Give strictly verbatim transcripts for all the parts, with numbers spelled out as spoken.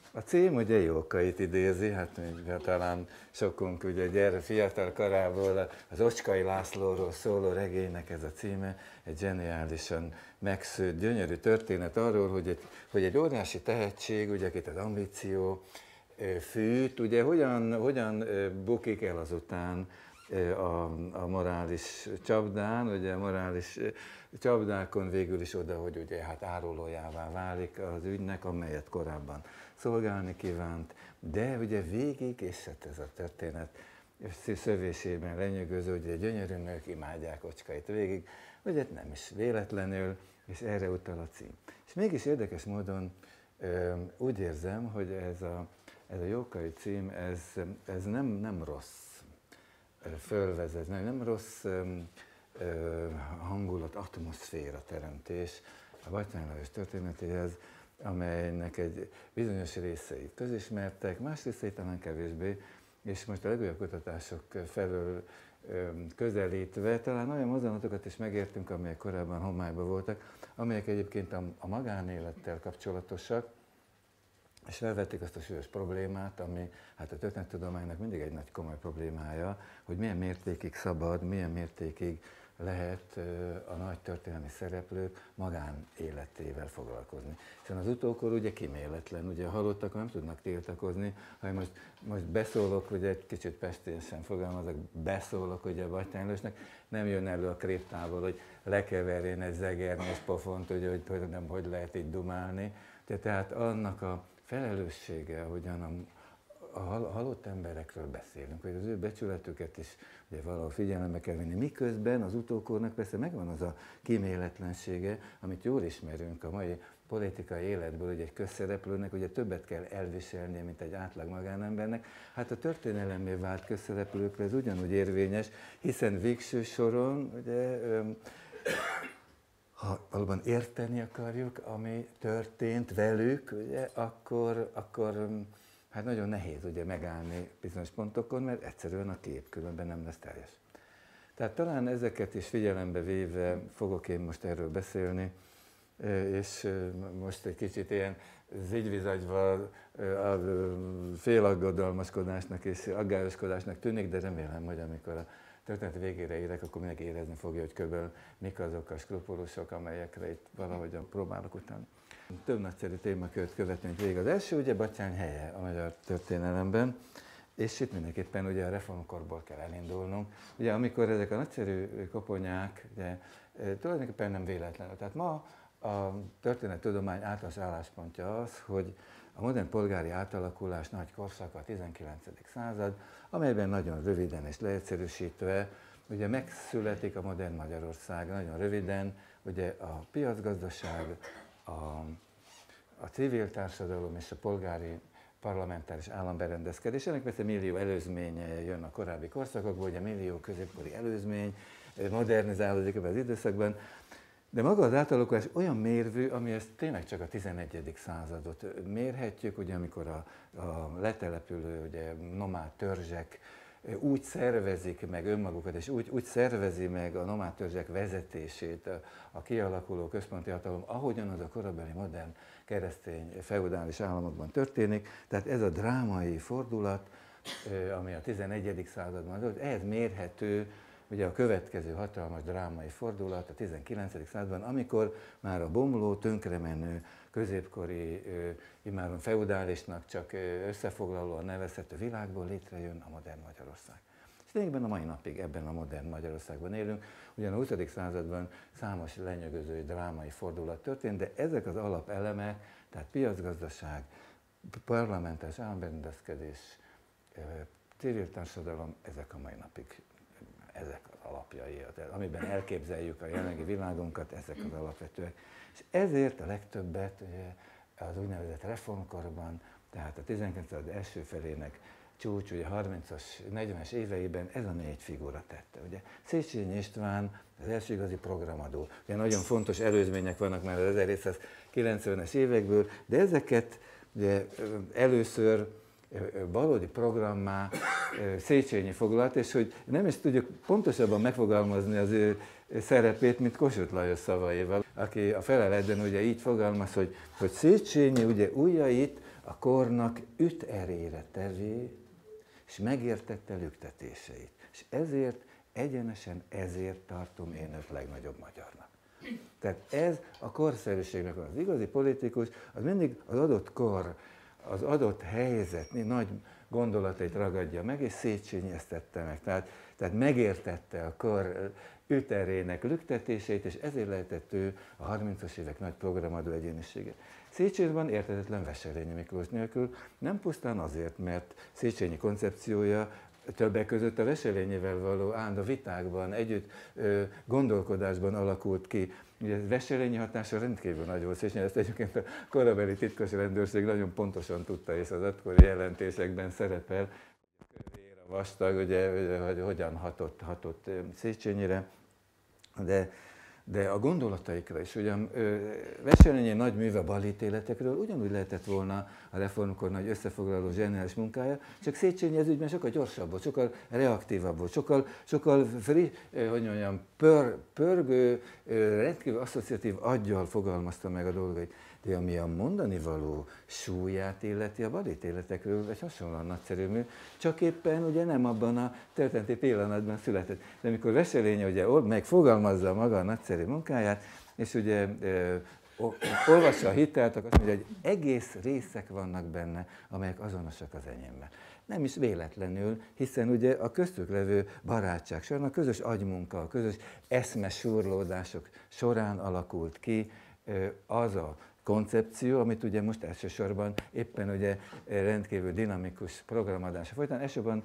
A cím ugye Jókait idézi, hát még talán sokunk ugye gyere fiatal korából az Ocskai Lászlóról szóló regénynek ez a címe, egy zseniálisan megszőtt, gyönyörű történet arról, hogy egy, hogy egy óriási tehetség, ugye akit az ambíció fűt, ugye hogyan, hogyan bukik el azután a, a morális csapdán, ugye a morális csapdákon végül is oda, hogy ugye hát árulójává válik az ügynek, amelyet korábban szolgálni kívánt, de ugye végig, és hát ez a történet szövésében lenyűgöző, hogy gyönyörű nők imádják Ocskait végig, ugye nem is véletlenül, és erre utal a cím. És mégis érdekes módon úgy érzem, hogy ez a, ez a Jókai cím, ez, ez nem, nem rossz fölvezet, nem, nem rossz hangulat, atmoszféra teremtés a Batthyány Lajos történetéhez, amelynek egy bizonyos részei közismertek, más részei talán kevésbé, és most a legújabb kutatások felől közelítve talán olyan mozzanatokat is megértünk, amelyek korábban homályban voltak, amelyek egyébként a, a magánélettel kapcsolatosak, és felvették azt a súlyos problémát, ami hát a történettudománynak mindig egy nagy komoly problémája, hogy milyen mértékig szabad, milyen mértékig lehet a nagy történelmi szereplők magánéletével foglalkozni. Hiszen az utókor ugye kíméletlen, ugye a halottak nem tudnak tiltakozni, ha most, most beszólok, ugye egy kicsit pestélyesen fogalmazok, beszólok ugye a Batthyány Lajosnak, nem jön elő a kriptából, hogy lekeverjen egy zegernyes pofont, ugye, hogy, hogy nem hogy lehet így dumálni. De tehát annak a felelőssége, hogyan a, a halott emberekről beszélünk, hogy az ő becsületüket is ugye valahol figyelembe kell venni. Miközben az utókornak persze megvan az a kíméletlensége, amit jól ismerünk a mai politikai életből, hogy egy közszereplőnek ugye többet kell elviselnie, mint egy átlag magánembernek. Hát a történelemmé vált közszereplőkre ez ugyanúgy érvényes, hiszen végső soron ugye, öm, ha valóban érteni akarjuk, ami történt velük, ugye, akkor, akkor hát nagyon nehéz ugye megállni bizonyos pontokon, mert egyszerűen a kép különben nem lesz teljes. Tehát talán ezeket is figyelembe véve fogok én most erről beszélni, és most egy kicsit ilyen zigyvizagyva félaggodalmaskodásnak és aggályoskodásnak tűnik, de remélem, hogy amikor a történet végére érek, akkor mindenki érezni fogja, hogy körülbelül mik azok a skrupulusok, amelyekre itt valahogyan próbálok utána. Több nagyszerű témakört követni végig. Az első ugye Batthyány helye a magyar történelemben, és itt mindenképpen ugye a reformkorból kell elindulnunk. Ugye amikor ezek a nagyszerű koponyák, ugye, tulajdonképpen nem véletlenül. Tehát ma a történettudomány általános álláspontja az, hogy a modern polgári átalakulás nagy korszaka a tizenkilencedik század, amelyben nagyon röviden és leegyszerűsítve ugye megszületik a modern Magyarország, nagyon röviden, ugye a piacgazdaság, a, a civil társadalom és a polgári parlamentáris államberendezkedés. Ennek persze millió előzménye jön a korábbi korszakokból, ugye millió középkori előzmény modernizálódik ebben az időszakban, de maga az átalakulás olyan mérvű, ami ezt tényleg csak a tizenegyedik századot mérhetjük, ugye amikor a, a letelepülő ugye, nomád törzsek úgy szervezik meg önmagukat, és úgy, úgy szervezi meg a nomád törzsek vezetését a, a kialakuló központi hatalom, ahogyan az a korabeli modern keresztény feudális államokban történik. Tehát ez a drámai fordulat, ami a tizenegyedik században volt, ehhez mérhető ugye a következő hatalmas drámai fordulat a tizenkilencedik században, amikor már a bomló, tönkremenő, középkori, immáron feudálisnak csak összefoglalóan nevezhető világból létrejön a modern Magyarország. És lényegben a mai napig ebben a modern Magyarországban élünk, ugyan a huszadik században számos lenyűgöző drámai fordulat történt, de ezek az alapelemek, tehát piacgazdaság, parlamentáris államberendezkedés, civil társadalom, ezek a mai napig ezek az alapjai, amiben elképzeljük a jelenlegi világunkat, ezek az alapvetőek. És ezért a legtöbbet ugye, az úgynevezett reformkorban, tehát a tizenkilencedik század első felének csúcs, ugye harmincas, negyvenes éveiben ez a négy figura tette. Ugye Széchenyi István az első igazi programadó. Ugye nagyon fontos előzmények vannak már az ezerhétszázkilencvenes évekből, de ezeket ugye, először valódi programmá Széchenyi foglalt, és hogy nem is tudjuk pontosabban megfogalmazni az ő szerepét, mint Kossuth Lajos szavaival, aki a feleletben ugye így fogalmaz, hogy, hogy Széchenyi ugye ujjait a kornak üt erére tevé, és megértette lüktetéseit. És ezért, egyenesen ezért tartom én őt legnagyobb magyarnak. Tehát ez a korszerűségnek az igazi politikus, az mindig az adott kor, az adott helyzet nagy gondolatait ragadja meg, és Széchenyi ezt tette meg. Tehát, tehát megértette a kor üterének lüktetését, és ezért lehetett ő a harmincas évek nagy programadó egyénisége. Széchenyben érthetetlen Wesselényi Miklós nélkül, nem pusztán azért, mert Széchenyi koncepciója többek között a Wesselényivel való állandó vitákban, együtt ö, gondolkodásban alakult ki. Ugye Wesselényi hatása rendkívül nagy volt, Széchenyi ezt egyébként a korabeli titkos rendőrség nagyon pontosan tudta, és az akkori jelentésekben szerepel, kövér, a vastag, ugye, hogy hogyan hatott, hatott Széchenyire, de De a gondolataikra is, ugyan Wesselényi nagy műve a balítéletekről ugyanúgy lehetett volna a reformkor nagy összefoglaló zseniális munkája, csak Széchenyi ez ügyben sokkal gyorsabb volt, sokkal reaktívabb volt, sokkal, sokkal free, hogy mondjam, pör, pörgő, rendkívül asszociatív aggyal fogalmazta meg a dolgait. De ami a mondani való súlyát illeti, a balítéletekről egy hasonlóan nagyszerű mű, csak éppen ugye nem abban a történeti pillanatban született. De amikor Wesselényi ugye megfogalmazza maga a nagyszerű munkáját, és ugye e, olvassa a hitelt, akkor azt mondja, hogy egész részek vannak benne, amelyek azonosak az enyémmel. Nem is véletlenül, hiszen ugye a köztük levő barátság során, a közös agymunka, a közös eszmesúrlódások során alakult ki az a koncepció, amit ugye most elsősorban éppen ugye rendkívül dinamikus programadása folytán, elsősorban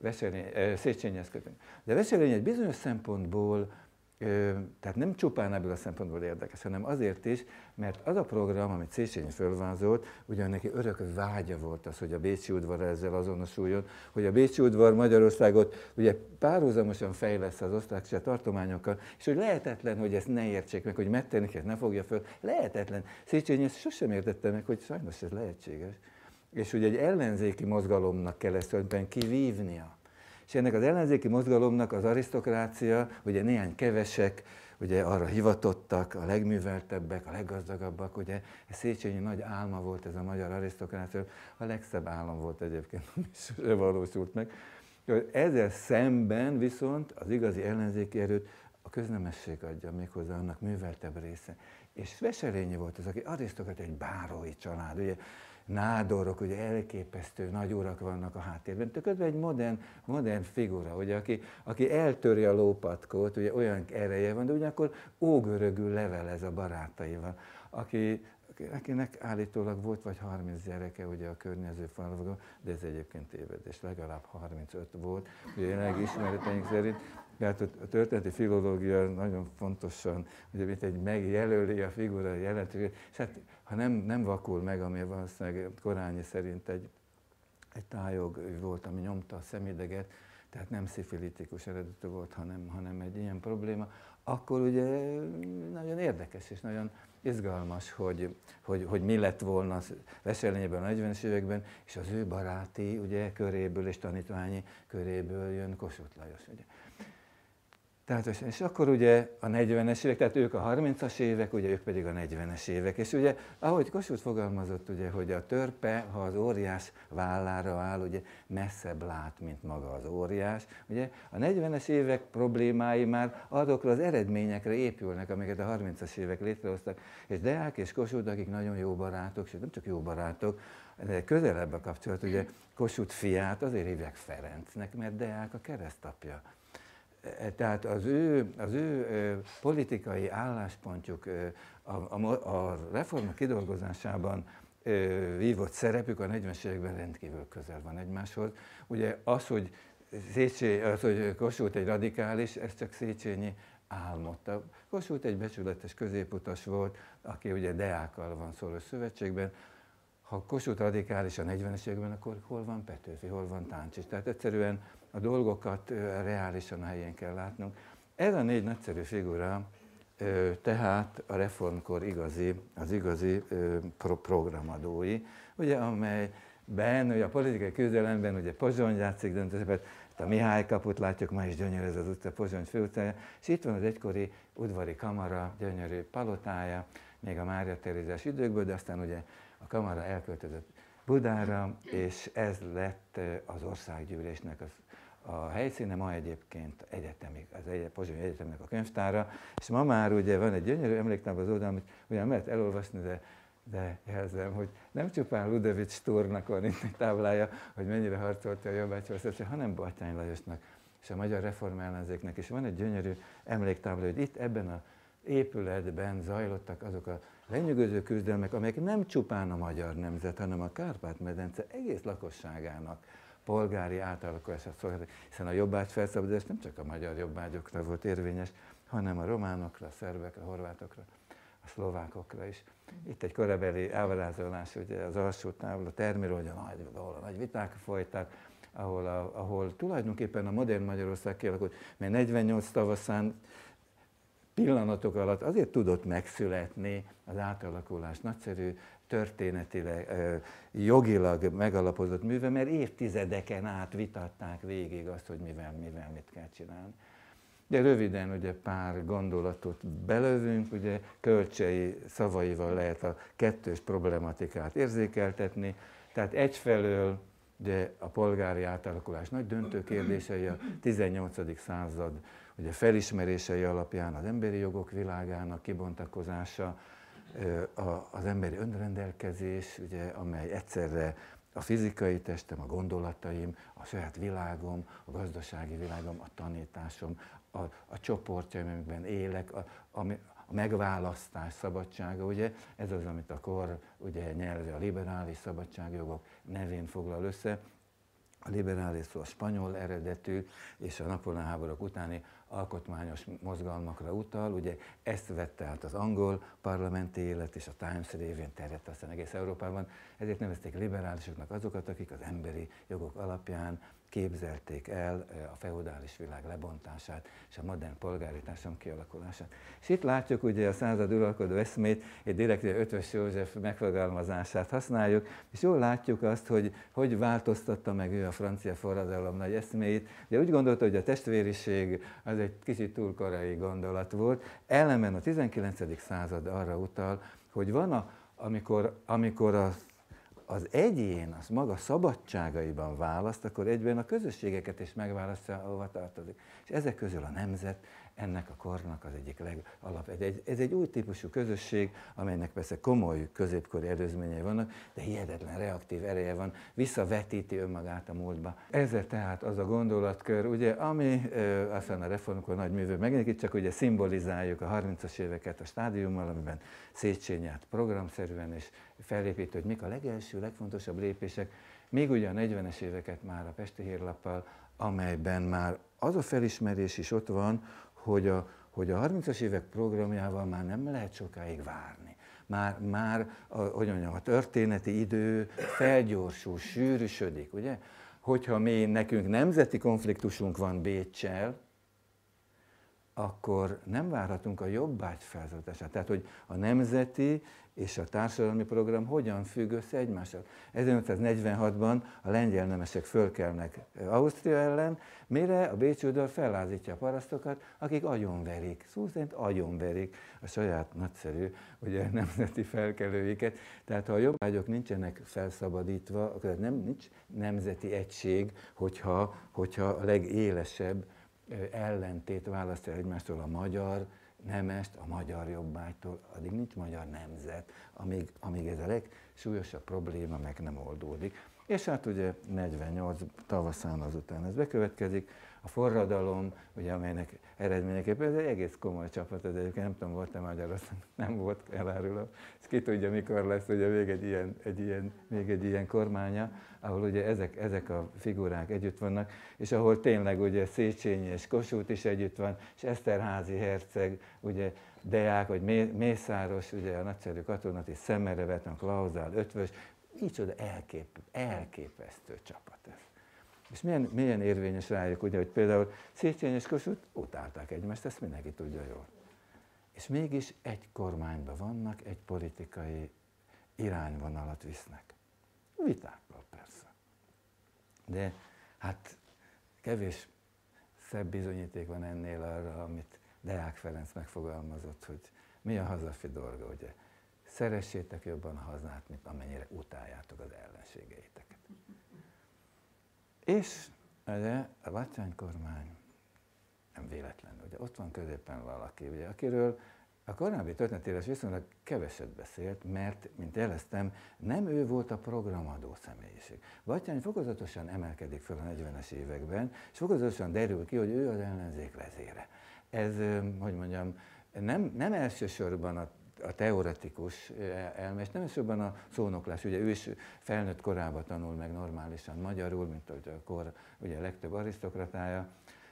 Széchenyihez kötünk. De Wesselényi egy bizonyos szempontból, tehát nem csupán ebből a szempontból érdekes, hanem azért is, mert az a program, amit Széchenyi fölvázolt, ugyan neki örök vágya volt az, hogy a bécsi udvar ezzel azonosuljon, hogy a bécsi udvar Magyarországot ugye párhuzamosan fejlesz az osztrák tartományokkal, és hogy lehetetlen, hogy ezt ne értsék meg, hogy Metternichet ne fogja föl, lehetetlen. Széchenyi ezt sosem értette meg, hogy sajnos ez lehetséges. És ugye egy ellenzéki mozgalomnak kell ezt tulajdonképpen kivívnia. És ennek az ellenzéki mozgalomnak az arisztokrácia, ugye néhány kevesek, ugye arra hivatottak, a legműveltebbek, a leggazdagabbak, ugye ez Széchenyi nagy álma volt ez a magyar arisztokrácia, a legszebb álom volt egyébként, ami sose valósult meg. Ezzel szemben viszont az igazi ellenzéki erőt a köznemesség adja, méghozzá annak műveltebb része. És Wesselényi volt az, aki arisztokrácia, egy bárói család, ugye, nádorok, ugye elképesztő nagy urak vannak a háttérben, közben egy modern, modern figura, ugye, aki, aki eltöri a lópatkót, ugye olyan ereje van, de ugyanakkor ógörögül levelez a barátaival, aki, akinek állítólag volt vagy harminc gyereke ugye a környező falvakon, de ez egyébként tévedés, legalább harmincöt volt, ugye jelenleg ismereteink szerint. Tehát a történeti filológia nagyon fontosan, ugye mint egy megjelöli a figura jelentőségét, és hát ha nem, nem vakul meg, ami valószínűleg Korányi szerint egy, egy tájog volt, ami nyomta a szemideget, tehát nem szifilitikus eredetű volt, hanem, hanem egy ilyen probléma, akkor ugye nagyon érdekes és nagyon izgalmas, hogy, hogy, hogy mi lett volna Wesselényiben a negyvenes években, és az ő baráti ugye, köréből és tanítványi köréből jön Kossuth Lajos. Ugye. Tehát, és akkor ugye a negyvenes évek, tehát ők a harmincas évek, ugye ők pedig a negyvenes évek. És ugye, ahogy Kossuth fogalmazott, ugye, hogy a törpe, ha az óriás vállára áll, ugye messzebb lát, mint maga az óriás. Ugye a negyvenes évek problémái már azokra az eredményekre épülnek, amiket a harmincas évek létrehoztak. És Deák és Kossuth, akik nagyon jó barátok, sőt nem csak jó barátok, de közelebb a kapcsolat, ugye Kossuth fiát azért hívják Ferencnek, mert Deák a keresztapja. Tehát az ő, az ő politikai álláspontjuk a, a, a reformok kidolgozásában vívott szerepük a negyvenes években rendkívül közel van egymáshoz. Ugye az, hogy, Széchenyi, az, hogy Kossuth egy radikális, ez csak Széchenyi álmodta. Kossuth egy becsületes középutas volt, aki ugye Deákkal van szoros szövetségben. Ha Kossuth radikális a negyvenes években, akkor hol van Petőfi, hol van Táncsis? Tehát egyszerűen a dolgokat reálisan a helyén kell látnunk. Ez a négy nagyszerű figura tehát a reformkor igazi, az igazi programadói, ugye, amelyben ugye a politikai küzdelemben ugye Pozsony játszik döntő szerepet, itt a Mihály kaput látjuk, ma is gyönyörű ez az utca, Pozsony főutcája, és itt van az egykori udvari kamara, gyönyörű palotája, még a Mária Terézás időkből, de aztán ugye a kamara elköltözött Budára, és ez lett az országgyűlésnek az, a helyszíne, ma egyébként egyetemi, az egy, Pozsony Egyetemnek a könyvtára, és ma már ugye van egy gyönyörű emléktábla az oldalon, amit ugyan lehet elolvasni, de, de jelzem, hogy nem csupán Ludovics Thurnak van itt egy táblája, hogy mennyire harcolta a jobbágyfelszettség, hanem Batthyány Lajosnak és a magyar reformellenzéknek is van egy gyönyörű emléktábla, hogy itt ebben az épületben zajlottak azok a lenyűgöző küzdelmek, amelyek nem csupán a magyar nemzet, hanem a Kárpát-medence egész lakosságának polgári átalakulását szolgáltak, hiszen a jobbágy felszabadulás nem csak a magyar jobbágyokra volt érvényes, hanem a románokra, a szerbekre, a horvátokra, a szlovákokra is. Itt egy korabeli ábrázolás, ugye az alsó tábla terméről, hogy a nagy, ahol a nagy viták folytak, ahol, a, ahol tulajdonképpen a modern Magyarország kialakult, mert negyvennyolc tavaszán pillanatok alatt azért tudott megszületni az átalakulás nagyszerű, történetileg, jogilag megalapozott műve, mert évtizedeken át vitatták végig azt, hogy mivel, mivel mit kell csinálni. De röviden ugye pár gondolatot belövünk, ugye Kölcsey szavaival lehet a kettős problematikát érzékeltetni, tehát egyfelől ugye a polgári átalakulás nagy döntő kérdései a tizennyolcadik század ugye felismerései alapján az emberi jogok világának kibontakozása, az emberi önrendelkezés, ugye, amely egyszerre a fizikai testem, a gondolataim, a saját világom, a gazdasági világom, a tanításom, a, a csoportjaim, amikben élek, a, a, a megválasztás szabadsága, ugye, ez az, amit a kor ugye, nyelve, a liberális szabadságjogok nevén foglal össze. A liberális szó a spanyol eredetű, és a Napóleon háborúk utáni alkotmányos mozgalmakra utal, ugye ezt vette át az angol parlamenti élet, és a Times révén terjedt aztán egész Európában, ezért nevezték liberálisoknak azokat, akik az emberi jogok alapján képzelték el a feudális világ lebontását és a modern polgári társadalom kialakulását. És itt látjuk ugye a század uralkodó eszmét, egy direkt Ötvös József megfogalmazását használjuk, és jól látjuk azt, hogy hogy változtatta meg ő a francia forradalom nagy eszméit. Ugye úgy gondolta, hogy a testvériség az egy kicsit túl korai gondolat volt. Ellenben a tizenkilencedik század arra utal, hogy van, a, amikor, amikor a az egyén az maga szabadságaiban választ, akkor egyben a közösségeket is megválasztja, ahova tartozik. És ezek közül a nemzet ennek a kornak az egyik legalap. Ez egy új típusú közösség, amelynek persze komoly középkori előzményei vannak, de hihetetlen reaktív ereje van, visszavetíti önmagát a múltba. Ezzel tehát az a gondolatkör, ugye, ami e, aztán a reformkor nagy művő megint itt csak ugye szimbolizáljuk a harmincas éveket a stádiummal, amiben Széchenyi járt programszerűen és felépít, hogy mik a legelső, legfontosabb lépések, még ugye a negyvenes éveket már a Pesti Hírlappal, amelyben már az a felismerés is ott van, hogy a, hogy a harmincas évek programjával már nem lehet sokáig várni. Már, már a, hogy mondjam, a történeti idő felgyorsul, sűrűsödik, ugye? Hogyha mi nekünk nemzeti konfliktusunk van Béccsel, akkor nem várhatunk a jobbágy felzoltását. Tehát, hogy a nemzeti és a társadalmi program hogyan függ össze egymással. ezernyolcszáznegyvenhatban a lengyel nemesek fölkelnek Ausztria ellen, mire a bécsi udvar fellázítja a parasztokat, akik agyonverik, szó szerint agyonverik a saját nagyszerű ugye, nemzeti felkelőiket. Tehát ha a jobbágyok nincsenek felszabadítva, akkor nem nincs nemzeti egység, hogyha, hogyha a legélesebb ellentét választja egymástól a magyar nemest, a magyar jobbágytól, addig nincs magyar nemzet, amíg, amíg ez a legsúlyosabb probléma meg nem oldódik. És hát ugye negyvennyolc tavaszán azután ez bekövetkezik, a forradalom, ugye, amelynek eredményeképpen ez egy egész komoly csapat, ez egyébként nem tudom, volt-e Magyarországon, nem volt, elárulom. Ez ki tudja, mikor lesz ugye még egy ilyen, egy ilyen, még egy ilyen kormánya, ahol ugye ezek, ezek a figurák együtt vannak, és ahol tényleg ugye Széchenyi és Kossuth is együtt van, és Eszterházy herceg, ugye Deák, vagy Mészáros, ugye a nagyszerű katonati Szemerevet, a Klauzál, Ötvös, micsoda elkép, elképesztő csapat ez. És milyen, milyen érvényes rájuk, ugye, hogy például Széchenyi és Kossuth utálták egymást, ezt mindenki tudja jól. És mégis egy kormányban vannak, egy politikai irányvonalat visznek. Vitákkal persze. De hát kevés szebb bizonyíték van ennél arra, amit Deák Ferenc megfogalmazott, hogy mi a hazafi dolga, ugye? Szeressétek jobban a hazát, mint amennyire utáljátok az ellenségeiteket. És ugye, a Batthyány kormány nem véletlenül, ugye ott van középen valaki, ugye, akiről a korábbi történetírás viszonylag keveset beszélt, mert, mint jeleztem, nem ő volt a programadó személyiség. Batthyány fokozatosan emelkedik fel a negyvenes években, és fokozatosan derül ki, hogy ő az ellenzék vezére. Ez, hogy mondjam, nem, nem elsősorban a, a teoretikus elme, és nem elsősorban a szónoklás, ugye ő is felnőtt korában tanul meg normálisan magyarul, mint ahogy a kor ugye a legtöbb arisztokratája.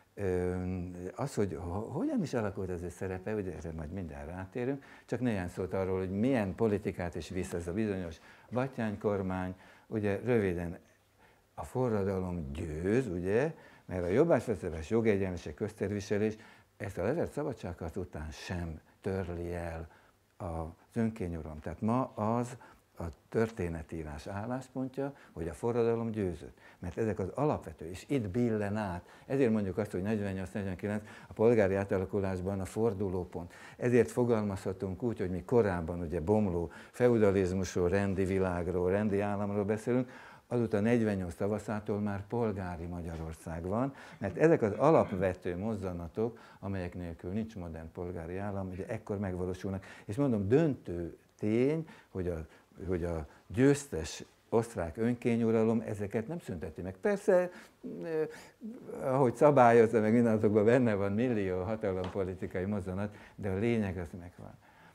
Az, hogy hogyan is alakult az ő szerepe, ugye erre majd mindjárt rátérünk, csak néhány szót arról, hogy milyen politikát is visz ez a bizonyos Batthyány kormány, ugye röviden a forradalom győz, ugye, mert a jobbágyfeszítés, jogegyenlőség, közterviselés ezt a levert szabadságharc után sem törli el az önkényuralom. Tehát ma az a történetírás álláspontja, hogy a forradalom győzött. Mert ezek az alapvető, és itt billen át. Ezért mondjuk azt, hogy negyvennyolc negyvenkilenc a polgári átalakulásban a fordulópont. Ezért fogalmazhatunk úgy, hogy mi korábban ugye bomló feudalizmusról, rendi világról, rendi államról beszélünk, azután negyvennyolc tavaszától már polgári Magyarország van, mert ezek az alapvető mozzanatok, amelyek nélkül nincs modern polgári állam, ugye ekkor megvalósulnak. És mondom, döntő tény, hogy a, hogy a győztes osztrák önkényuralom ezeket nem szünteti meg. Persze, eh, ahogy szabályozza, meg mindazokban benne van millió hatalompolitikai mozzanat, de a lényeg az megvan.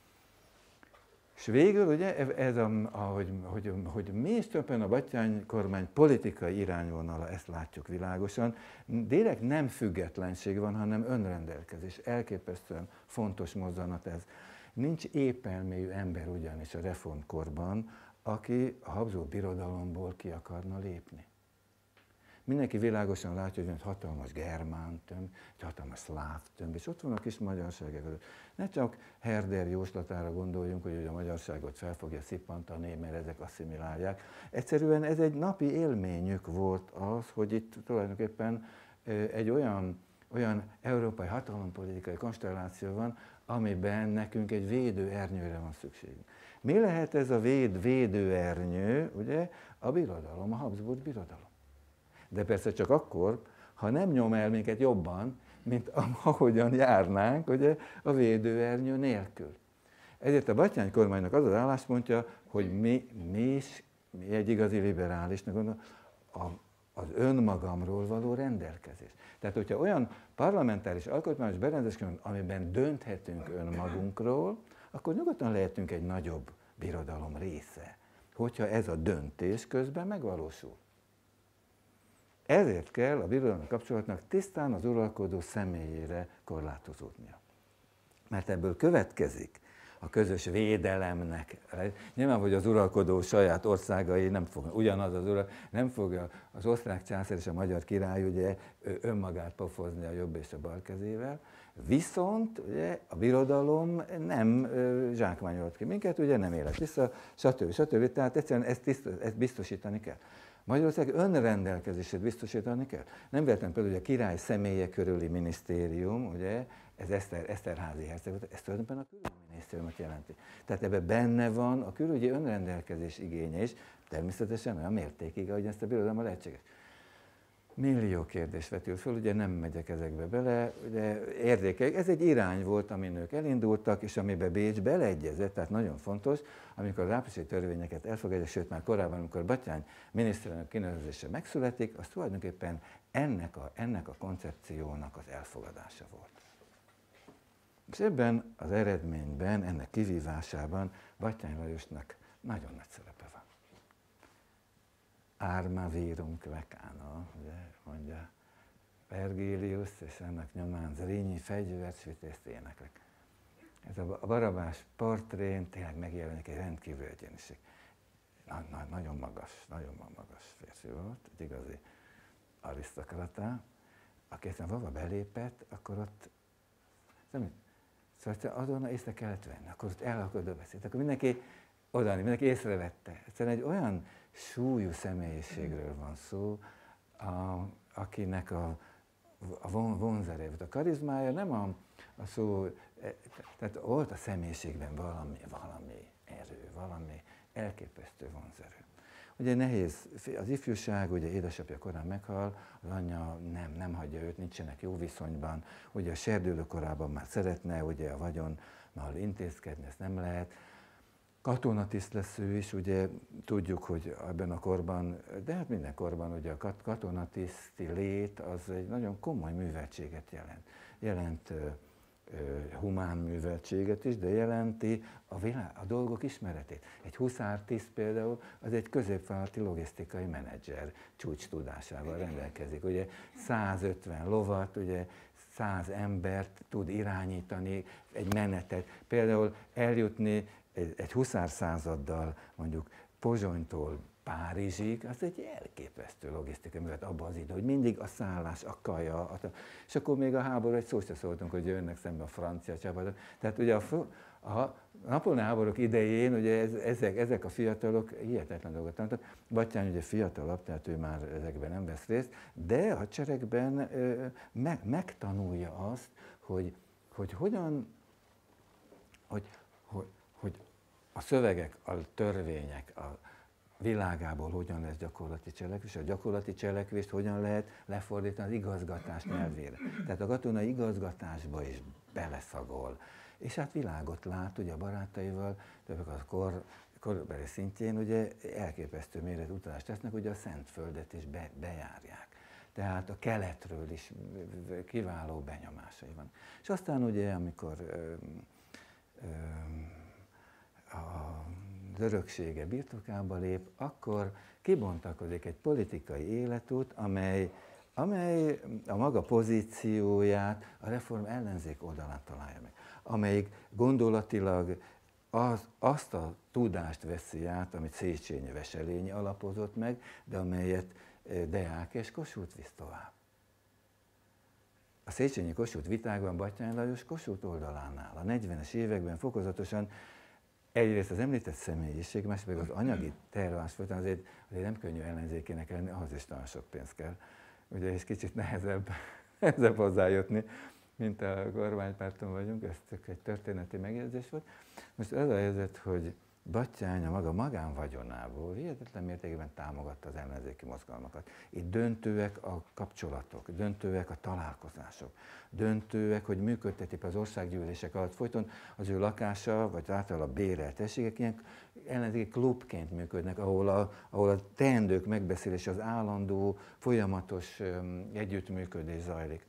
És végül ugye ez a, ahogy, hogy, hogy mi is többen a Batthyány kormány politikai irányvonala, ezt látjuk világosan, direkt nem függetlenség van, hanem önrendelkezés. Elképesztően fontos mozzanat ez. Nincs épelmélyű ember ugyanis a reformkorban, aki a Habsburg birodalomból ki akarna lépni. Mindenki világosan látja, hogy egy hatalmas germán tömb, egy hatalmas szláv tömb, és ott van a kis magyarság között. Ne csak Herder jóslatára gondoljunk, hogy a magyarságot fel fogja szippantani, mert ezek asszimilálják. Egyszerűen ez egy napi élményük volt az, hogy itt tulajdonképpen egy olyan, olyan európai hatalompolitikai konstelláció van, amiben nekünk egy védőernyőre van szükségünk. Mi lehet ez a véd, védőernyő, ugye? A birodalom, a Habsburg birodalom. De persze csak akkor, ha nem nyom el minket jobban, mint ahogyan járnánk, ugye, a védőernyő nélkül. Ezért a Batthyány kormánynak az az álláspontja, hogy mi, mi is, mi egy igazi liberálisnak gondolom, a, az önmagamról való rendelkezés. Tehát, hogyha olyan parlamentáris alkotmányos berendezkedés, amiben dönthetünk önmagunkról, akkor nyugodtan lehetünk egy nagyobb birodalom része, hogyha ez a döntés közben megvalósul. Ezért kell a birodalmi kapcsolatnak tisztán az uralkodó személyére korlátozódnia. Mert ebből következik a közös védelemnek. Nyilván, hogy az uralkodó saját országai nem fognak, ugyanaz az uralkodó, nem fogja az osztrák császár és a magyar király ugye önmagát pofozni a jobb és a bal kezével, viszont ugye, a birodalom nem zsákmányolt ki minket, ugye nem élet vissza, stb. stb. Tehát egyszerűen ezt, tiszt, ezt biztosítani kell. Magyarország önrendelkezését biztosítani kell. Nem véletlenül például, hogy a király személye körüli minisztérium, ugye, ez Eszter, Eszterházi herceg, ez tulajdonképpen a külügyminisztériumot jelenti. Tehát ebben benne van a külügyi önrendelkezés igénye is, természetesen olyan mértékig, ahogy ezt a birodalommal lehetséges. Millió kérdés vetül föl, ugye nem megyek ezekbe bele, ugye érdekek, ez egy irány volt, amin ők elindultak, és amiben Bécs beleegyezett, tehát nagyon fontos, amikor az áprilisi törvényeket elfogadják, sőt már korábban, amikor Batthyány miniszterelnök kinevezése megszületik, az tulajdonképpen ennek a, ennek a koncepciónak az elfogadása volt. És ebben az eredményben, ennek kivívásában Batthyány Lajosnak nagyon nagy szerepe van. Arma virum quecano, ugye mondja Vergilius, és ennek nyomán Zrínyi fegyversvitészt éneklek. Ez a Barabás portrén tényleg megjelenik egy rendkívül egyeniség. Na, na, nagyon magas, nagyon magas férfi volt, egy igazi arisztokrata, aki aztán valahol belépett, akkor ott, nem, szóval azonnal észre kellett venni, akkor ott elakadva beszélt, akkor mindenki oda, mindenki észrevette. Egyszerűen egy olyan súlyú személyiségről van szó, a, akinek a a von, vonzereje volt. A karizmája nem a, a szó, tehát volt a személyiségben valami, valami erő, valami elképesztő vonzerő. Ugye nehéz, az ifjúság, ugye édesapja korán meghal, az anyja nem, nem hagyja őt, nincsenek jó viszonyban, ugye a serdülő korában már szeretne, ugye a vagyonnal intézkedni, ezt nem lehet. Katonatiszt lesz ő is, ugye tudjuk, hogy ebben a korban, de hát minden korban ugye a katonatiszti lét az egy nagyon komoly műveltséget jelent. Jelent ö, ö, humán műveltséget is, de jelenti a, világ, a dolgok ismeretét. Egy huszártiszt például az egy középvállalati logisztikai menedzser csúcs tudásával rendelkezik. Ugye százötven lovat, ugye száz embert tud irányítani, egy menetet. Például eljutni egy, egy huszárszázaddal mondjuk Pozsonytól Párizsig, az egy elképesztő logisztikai művelet abban az időben, hogy mindig a szállás, a kaja, a, és akkor még a háború egy szót se szóltunk, hogy jönnek szembe a francia csapatok. Tehát ugye a, a napóleoni háborúk idején ugye ez, ezek, ezek a fiatalok hihetetlen dolgot tanultak. Battyány ugye fiatalabb, tehát ő már ezekben nem vesz részt, de a hadseregben ö, me, megtanulja azt, hogy, hogy hogyan, hogy, hogy, hogy a szövegek, a törvények, a világából hogyan lesz gyakorlati cselekvés, a gyakorlati cselekvést hogyan lehet lefordítani az igazgatás nyelvére. Tehát a katonai igazgatásba is beleszagol. És hát világot lát, ugye a barátaival, többek a kor, korbeli szintjén ugye elképesztő méretű utazást tesznek, ugye a Szentföldet is be, bejárják. Tehát a keletről is kiváló benyomásai van. És aztán ugye, amikor ö, ö, a az öröksége birtokába lép, akkor kibontakozik egy politikai életút, amely, amely a maga pozícióját a reform ellenzék oldalán találja meg, amelyik gondolatilag az, azt a tudást veszi át, amit Széchenyi Veselényi alapozott meg, de amelyet Deák és Kossuth visz tovább. A Széchenyi-Kossuth vitákban Batthyány Lajos Kossuth oldalán áll. A negyvenes években fokozatosan egyrészt az említett személyiség, másrészt pedig az anyagi terhelés folytán azért, azért nem könnyű ellenzékének lenni, ahhoz is nagyon sok pénz kell. Ugye és kicsit nehezebb, nehezebb hozzájutni, mint a kormánypárton vagyunk, ez csak egy történeti megjegyzés volt. Most az a helyzet, hogy Batthyány a maga magánvagyonából hihetetlen mértékben támogatta az ellenzéki mozgalmakat. Itt döntőek a kapcsolatok, döntőek a találkozások, döntőek, hogy működtetik az országgyűlések alatt folyton az ő lakása, vagy általában a bérelt tességek ilyen ellenzéki klubként működnek, ahol a, ahol a teendők megbeszélése, az állandó, folyamatos um, együttműködés zajlik.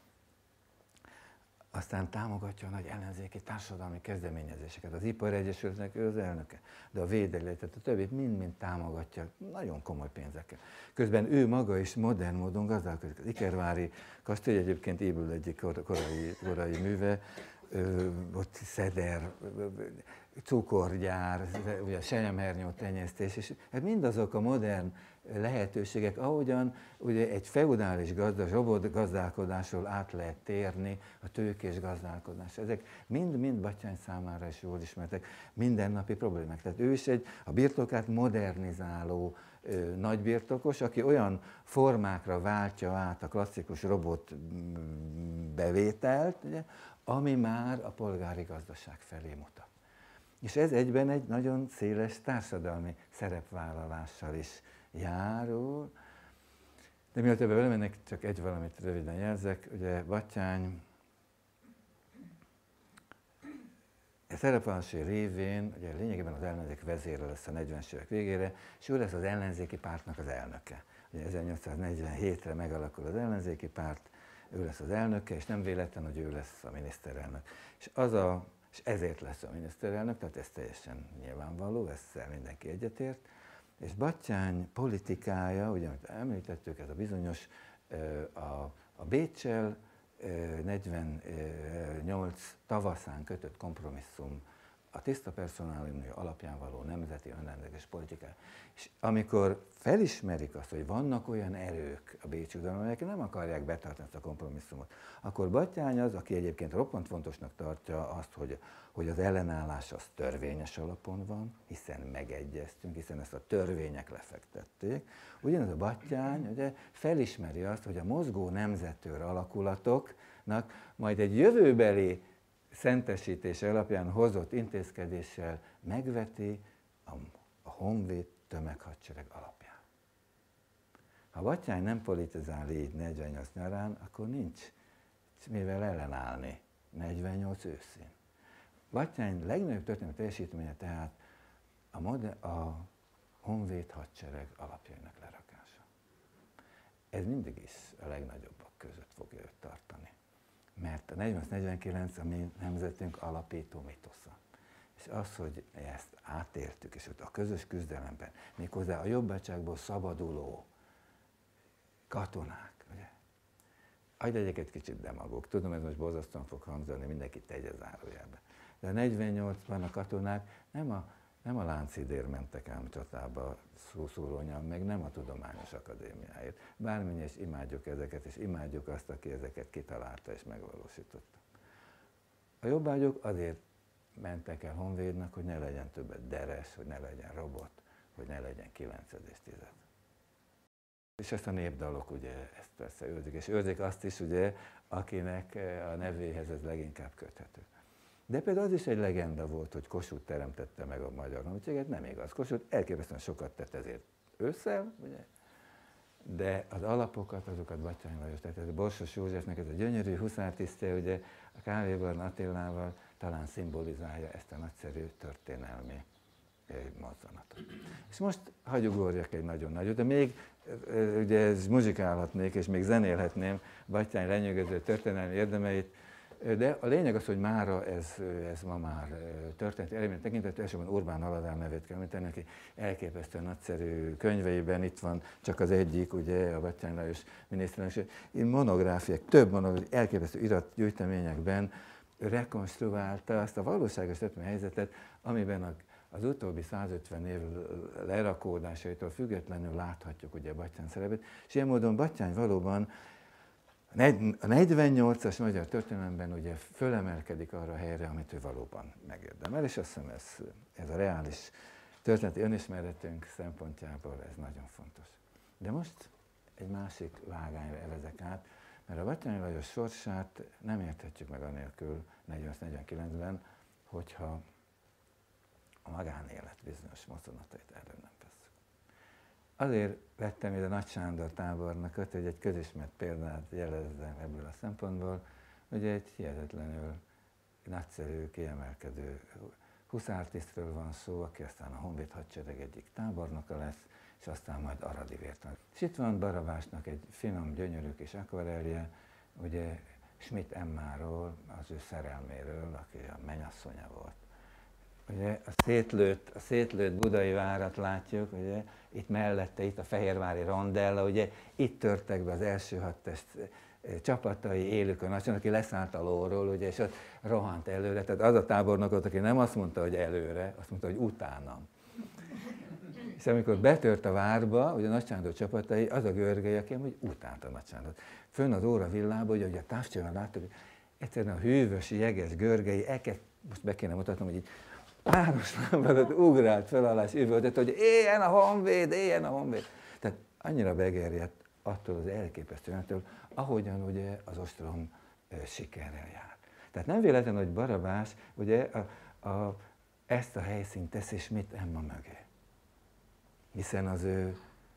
Aztán támogatja a nagy ellenzéki társadalmi kezdeményezéseket. Az Iparegyesületnek ő az elnöke, de a Védelé, tehát a többit mind-mind támogatja nagyon komoly pénzekkel. Közben ő maga is modern módon gazdálkodik. Az Ikervári kastély egyébként épül egyik korai, korai műve, ö, ott szeder, cukorgyár, ugye senyemhernyó tenyésztés, és hát mindazok a modern lehetőségek, ahogyan ugye egy feudális gazda, robot gazdálkodásról át lehet térni a tőkés gazdálkodásra. Ezek mind-mind Batthyány számára is jól ismertek, mindennapi problémák. Tehát ő is egy a birtokát modernizáló ö, nagybirtokos, aki olyan formákra váltja át a klasszikus robot bevételt, ugye, ami már a polgári gazdaság felé mutat. És ez egyben egy nagyon széles társadalmi szerepvállalással is járul. De mielőtt ebbe belemennek, csak egy valamit röviden jelzek. Ugye Batthyány a szerepvállalási révén ugye lényegében az ellenzék vezére lesz a negyvenes évek végére, és ő lesz az ellenzéki pártnak az elnöke. Ugye ezernyolcszáznegyvenhétre megalakul az ellenzéki párt, ő lesz az elnöke, és nem véletlen, hogy ő lesz a miniszterelnök. És, az a, és ezért lesz a miniszterelnök, tehát ez teljesen nyilvánvaló, ezzel mindenki egyetért. És Batthyány politikája, ugye, amit említettük, ez a bizonyos, a, a Béccsel negyvennyolc tavaszán kötött kompromisszum a tiszta personálium alapján való nemzeti önrendelkezés politikája. És amikor felismerik azt, hogy vannak olyan erők a bécsi udvaron, amelyek nem akarják betartani ezt a kompromisszumot, akkor Batthyány az, aki egyébként roppant fontosnak tartja azt, hogy, hogy az ellenállás az törvényes alapon van, hiszen megegyeztünk, hiszen ezt a törvények lefektették. Ugyanaz a Batthyány ugye, felismeri azt, hogy a mozgó nemzettőr alakulatoknak majd egy jövőbeli szentesítése alapján hozott intézkedéssel megveti a, a honvéd tömeghadsereg alapján. Ha Batthyány nem politizál így negyvennyolc nyarán, akkor nincs mivel ellenállni negyvennyolc őszén. Batthyány legnagyobb történelmi teljesítménye tehát a, moder- a honvéd hadsereg alapjainak lerakása. Ez mindig is a legnagyobbak között fogja őt tartani. Mert a negyvennyolc negyvenkilenc a mi nemzetünk alapító mitosza. És az, hogy ezt átéltük, és ott a közös küzdelemben, méghozzá a jobbátságból szabaduló katonák, ugye? Hadd legyek egy kicsit demagóg, tudom, ez most borzasztóan fog hangzani, mindenki tegye zárójelbe. De a negyvennyolcban a katonák nem a, nem a Lánchídért mentek ám csatába szószólónyan, meg nem a Tudományos Akadémiáért. Bármennyi, és imádjuk ezeket, és imádjuk azt, aki ezeket kitalálta és megvalósította. A jobbágyok azért mentek el honvédnak, hogy ne legyen többet deres, hogy ne legyen robot, hogy ne legyen kilenced és tized. És ezt a népdalok ugye ezt persze őrzik, és őrzik azt is ugye, akinek a nevéhez ez leginkább köthető. De például az is egy legenda volt, hogy Kossuth teremtette meg a Magyar Honvédséget, nem igaz. Kossuth elképesztően sokat tett ezért ősszel, ugye? De az alapokat, azokat Batthyány Lajos tett. Ez a Borsos Józsefnek ez a gyönyörű huszártisztje, ugye a Kávébarna Attilával talán szimbolizálja ezt a nagyszerű történelmi mozzanatot. És most hagy ugorjak egy nagyon nagyot, de még ugye ez muzsikálhatnék, és még zenélhetném Batthyány lenyűgöző történelmi érdemeit, de a lényeg az, hogy mára ez, ez ma már történeti eredmény tekintető, elsősorban Urbán Haladár nevét kell említeni, aki elképesztően nagyszerű könyveiben, itt van csak az egyik, ugye, a Batthyány Lajos miniszterelnök, monográfiák, több monográfiák, elképesztő iratgyűjteményekben rekonstruálta azt a valóságos történelmi helyzetet, amiben a az utóbbi százötven év lerakódásaitól függetlenül láthatjuk ugye Batthyány szerepét, és ilyen módon Batthyány valóban a negyvennyolcas magyar történelemben ugye fölemelkedik arra a helyre, amit ő valóban megérdemel, és azt hiszem ez, ez a reális történeti önismeretünk szempontjából ez nagyon fontos. De most egy másik vágányra evezek át, mert a Batthyány Lajos sorsát nem érthetjük meg anélkül negyvennyolc negyvenkilencben, hogyha a magánélet bizonyos mozzanatait erről nem tesszük. Azért vettem ide Nagy Sándor tábornokot, hogy egy közismert példát jelezzem ebből a szempontból, hogy egy hihetetlenül nagyszerű, kiemelkedő huszártisztről van szó, aki aztán a honvéd hadsereg egyik tábornoka lesz, és aztán majd aradi vértanú. És itt van Barabásnak egy finom, gyönyörű kis akvarelje, ugye Schmidt Emmáról, az ő szerelméről, aki a mennyasszonya volt. Ugye a szétlőtt, a szétlőtt budai várat látjuk, ugye, itt mellette, itt a fehérvári rondella, ugye itt törtek be az első hadtest csapatai élükön, aki leszállt a lóról, ugye, és ott rohant előre. Tehát az a tábornok volt, aki nem azt mondta, hogy előre, azt mondta, hogy utánam. És amikor betört a várba, ugye a Nagy Sándor csapatai, az a Görgely, aki hogy utálta a Nagy Sándort. Fönn az óra villába, ugye a távcsőben láttuk, hogy egyszerűen a hűvös, jeges Görgely, elkezd, most be kéne mutatnom, hogy így páros lábadat ugrált fel alá, és üvöltött, hogy éljen a honvéd, éljen a honvéd. Tehát annyira begerjedt attól az elképesztően, ahogyan ugye az ostrom e, sikerrel jár. Tehát nem véletlen, hogy Barabás ugye a, a, ezt a helyszínt teszi Schmidt Emma mögé. Hiszen az ő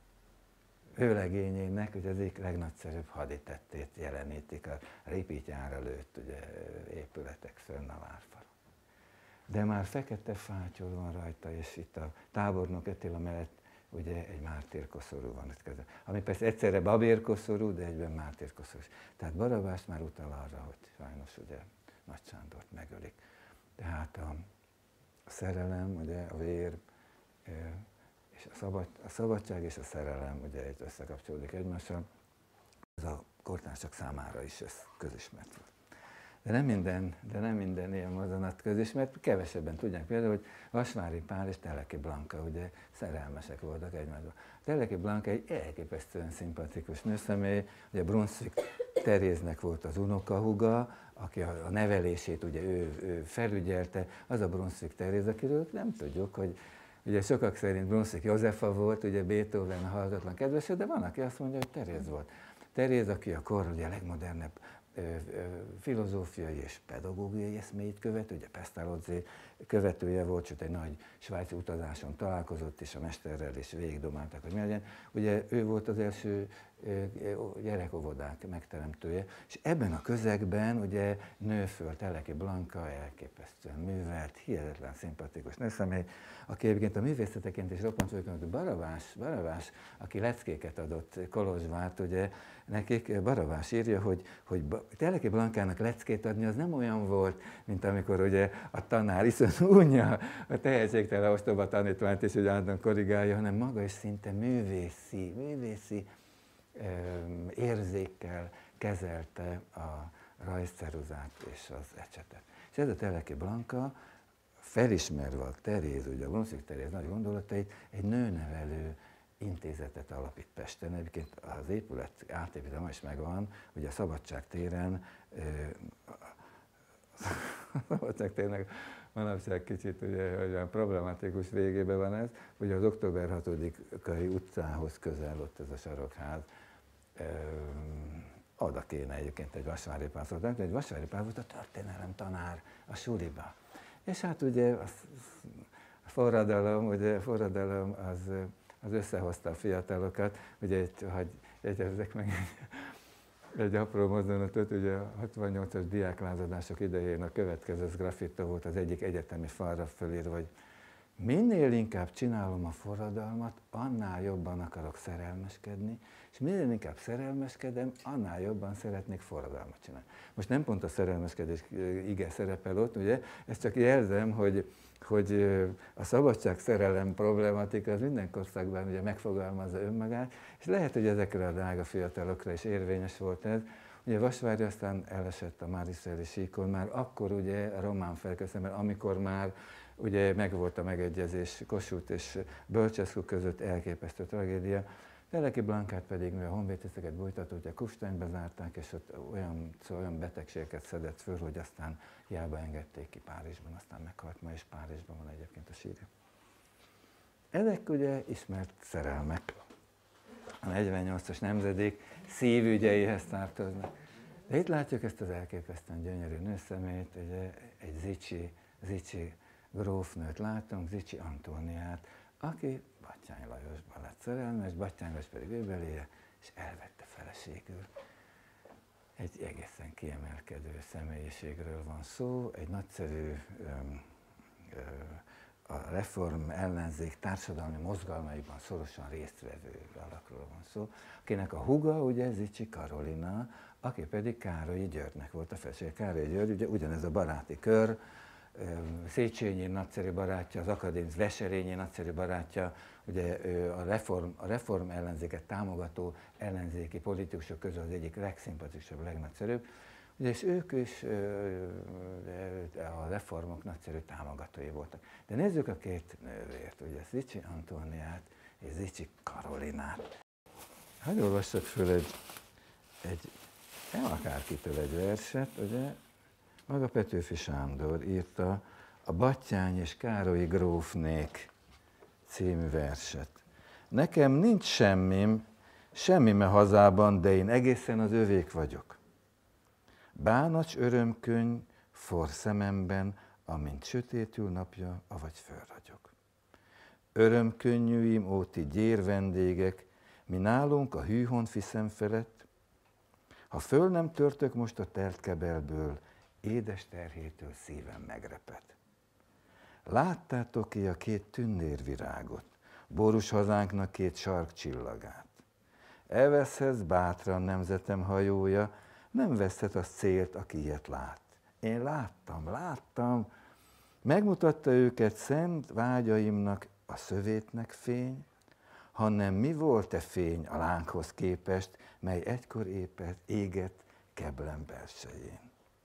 vőlegényének ugye az egyik legnagyszerűbb haditettét jelenítik a Ripittyára lőtt ugye, épületek fönn a várfalon. De már fekete fátyol van rajta, és itt a tábornok Attila mellett ugye egy mártírkoszorú van itt közben. Ami persze egyszerre babérkoszorú, de egyben mártírkoszorú. Tehát Barabás már utal arra, hogy sajnos ugye Nagy Sándort megölik. Tehát a, a szerelem, ugye a vér, és a, szabad, a szabadság és a szerelem ugye itt összekapcsolódik egymással. Ez a kortársak számára is ez közismert volt. De nem minden, de nem minden ilyen mozzanat közismert, kevesebben tudják például, hogy Vasvári Pál és Teleki Blanka ugye szerelmesek voltak egymásban. Teleki Blanka egy elképesztően szimpatikus nőszemély, ugye Brunswick Teréznek volt az unokahúga, aki a nevelését ugye ő, ő felügyelte, az a Brunswick Teréz, akiről nem tudjuk, hogy ugye sokak szerint Brunswick Józefa volt, ugye Beethoven a halhatatlan kedvese, de van, aki azt mondja, hogy Teréz volt. Teréz, aki a kor ugye a legmodernebb filozófiai és pedagógiai eszméit követ, ugye Pestalozzi követője volt, sőt egy nagy svájci utazáson találkozott, és a mesterrel is végigdomáltak, hogy mi legyen. Ugye ő volt az első gyerekovodák megteremtője, és ebben a közegben ugye nő föl Teleki Blanka, elképesztően művelt, hihetetlen szimpatikus nőszemély, aki egyébként a művészeteként is roppant fölkönyvült. Barabás, Barabás, aki leckéket adott Kolozsvárt, ugye nekik Barabás írja, hogy, hogy Teleki Blankának leckét adni az nem olyan volt, mint amikor ugye a tanár iszonyú unja a tehetségtelen ostoba tanítványt is ugye állandóan korrigálja, hanem maga is szinte művészi, művészi öm, érzékkel kezelte a rajzceruzát és az ecsetet. És ez a Teleki Blanka, felismerve a Teréz, ugye a Brunswick Teréz nagy gondolatait, egy nőnevelő intézetet alapít Pesten. Egyébként az épület átépítve ma is megvan, ugye a Szabadság téren, a Szabadság térnek manapság kicsit ugye, olyan problematikus végében van ez, ugye az október hatodikai utcához közel ott ez a sarokház, oda kéne egyébként egy Vasvári Pál szólítani, egy Vasvári Pál volt a történelem tanár a suliba. És hát ugye a forradalom, ugye a forradalom az, az összehozta a fiatalokat, ugye egy, hogy jegyezzek meg egy, egy apró mozdulatot, ugye a hatvannyolcas diáklázadások idején a következő graffiti volt az egyik egyetemi falra fölírva, hogy minél inkább csinálom a forradalmat, annál jobban akarok szerelmeskedni, és minél inkább szerelmeskedem, annál jobban szeretnék forradalmat csinálni. Most nem pont a szerelmeskedés ige szerepel ott, ugye, ezt csak jelzem, hogy, hogy a szabadság szerelem problematika az minden korszakban ugye megfogalmazza önmagát, és lehet, hogy ezekre a drága fiatalokra is érvényes volt ez. Ugye Vasvári aztán elesett a Máriszeli síkon, már akkor ugye a román felkelőszemben, amikor már ugye megvolt a megegyezés Kossuth és Bölcseszkó között, elképesztő tragédia. Teleki Blankát pedig, mivel a honvédtiszteket bújtatott, ugye Kufsteinbe zárták, és ott olyan, szóval olyan betegségeket szedett föl, hogy aztán hiába engedték ki Párizsban, aztán meghalt, ma is Párizsban van egyébként a sírja. Ezek ugye ismert szerelmek. A negyvennyolcas nemzedék szívügyeihez tartoznak. De itt látjuk ezt az elképesztően gyönyörű nőszemét, ugye egy Zichy, Zichy grófnőt látunk, Zichy Antóniát, aki Batthyány Lajosban lett szerelmes, Batthyány Lajos pedig őbeléje, és elvette feleségül. Egy egészen kiemelkedő személyiségről van szó, egy nagyszerű öm, ö, a reform ellenzék társadalmi mozgalmaiban szorosan résztvevő alakról van szó, akinek a húga ugye Zichy Karolina, aki pedig Károlyi Györgynek volt a felesége. Károlyi György, ugye ugyanez a baráti kör, Széchenyi nagyszerű barátja, az akadémikus Veserényi nagyszerű barátja, ugye a reform, a reform ellenzéket támogató ellenzéki politikusok közül az egyik legszimpatikusabb, legnagyszerűbb, ugye, és ők is a reformok nagyszerű támogatói voltak. De nézzük a két nővért, ugye Zichy Antóniát és Zichy Karolinát. Hadd olvassak föl egy, egy nem akárkitől egy verset, ugye, maga Petőfi Sándor írta a Batthyány és Károlyi grófnék című verset. Nekem nincs semmim, semmim a hazában, de én egészen az övék vagyok. Bánacs örömkönyv for szememben, amint sötétül napja, avagy fölragyog. Örömkönnyűim, ó ti gyér vendégek, mi nálunk a hűhonfi szem felett, ha föl nem törtök most a telt kebelből, édes terhétől szívem megreped. Láttátok ki a két tündérvirágot, borús hazánknak két sarkcsillagát. Elveszhez bátran nemzetem hajója, nem veszhet az célt, aki ilyet lát. Én láttam, láttam, megmutatta őket szent vágyaimnak a szövétnek fény, hanem mi volt-e fény a lánghoz képest, mely egykor épet, égett Keblem belsején.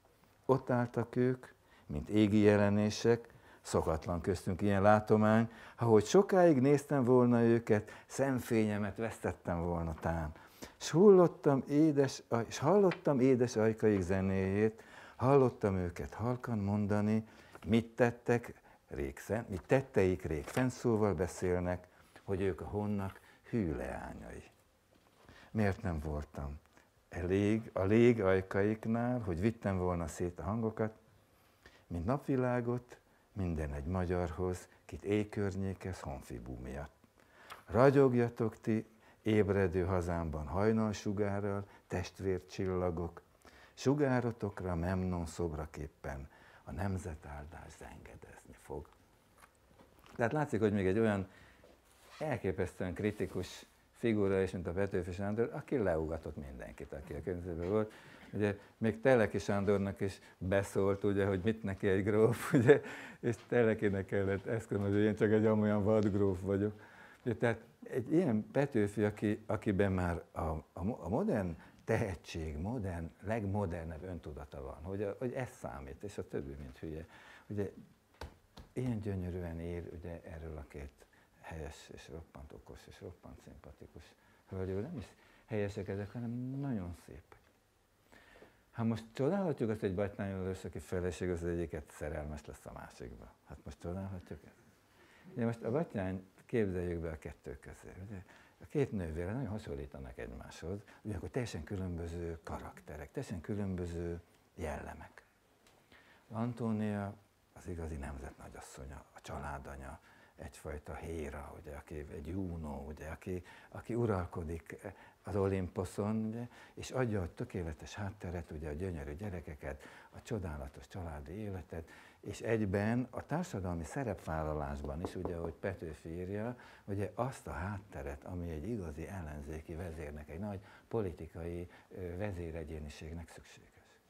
ott álltak ők, mint égi jelenések, szokatlan köztünk ilyen látomány, ahogy sokáig néztem volna őket, szemfényemet vesztettem volna tán. S hallottam édes, és hallottam édes ajkaik zenéjét, hallottam őket halkan mondani, mit tettek, rég szent, mit tetteik rég fennszóval beszélnek, hogy ők a honnak hű leányai. Miért nem voltam elég a lég ajkaiknál, hogy vittem volna szét a hangokat, mint napvilágot minden egy magyarhoz, kit éjkörnyékez honfibú miatt. Ragyogjatok ti ébredő hazámban hajnalsugárral, testvércsillagok, sugárotokra Memnon szobraképpen a nemzetáldás zengedezni fog. Tehát látszik, hogy még egy olyan elképesztően kritikus figura is, mint a Petőfi Sándor, aki leugatott mindenkit, aki a környezetben volt. Ugye még Teleki Sándornak is beszólt, ugye, hogy mit neki egy gróf, ugye, és Telekinek kellett eszközölni, hogy én csak egy olyan vadgróf vagyok. Ugye, tehát egy ilyen Petőfi, aki, akiben már a, a, a modern tehetség, modern, legmodernebb öntudata van, hogy, a, hogy ez számít, és a többi, mint hülye. Ugye ilyen gyönyörűen ír ugye, erről a két helyes és roppant okos és roppant szimpatikus hölgyről. Nem is helyesek ezek, hanem nagyon szépek. Hát most csodálhatjuk azt, hogy Batthyány Lajos, aki feleség, az egyiket szerelmes lesz a másikba. Hát most csodálhatjuk ezt. Ugye most a Batthyányt képzeljük be a kettő közé. Ugye? A két nővére nagyon hasonlítanak egymáshoz, ugyanakkor teljesen különböző karakterek, teljesen különböző jellemek. Antónia az igazi nemzet nagyasszonya, a családanya, egyfajta Héra, ugye, aki egy Júnó, ugye, aki, aki uralkodik az Olimposzon, ugye, és adja a tökéletes hátteret, ugye, a gyönyörű gyerekeket, a csodálatos családi életet, és egyben a társadalmi szerepvállalásban is, ugye, ahogy Petőfi írja, ugye, azt a hátteret, ami egy igazi ellenzéki vezérnek, egy nagy politikai vezéregyéniségnek szükséges.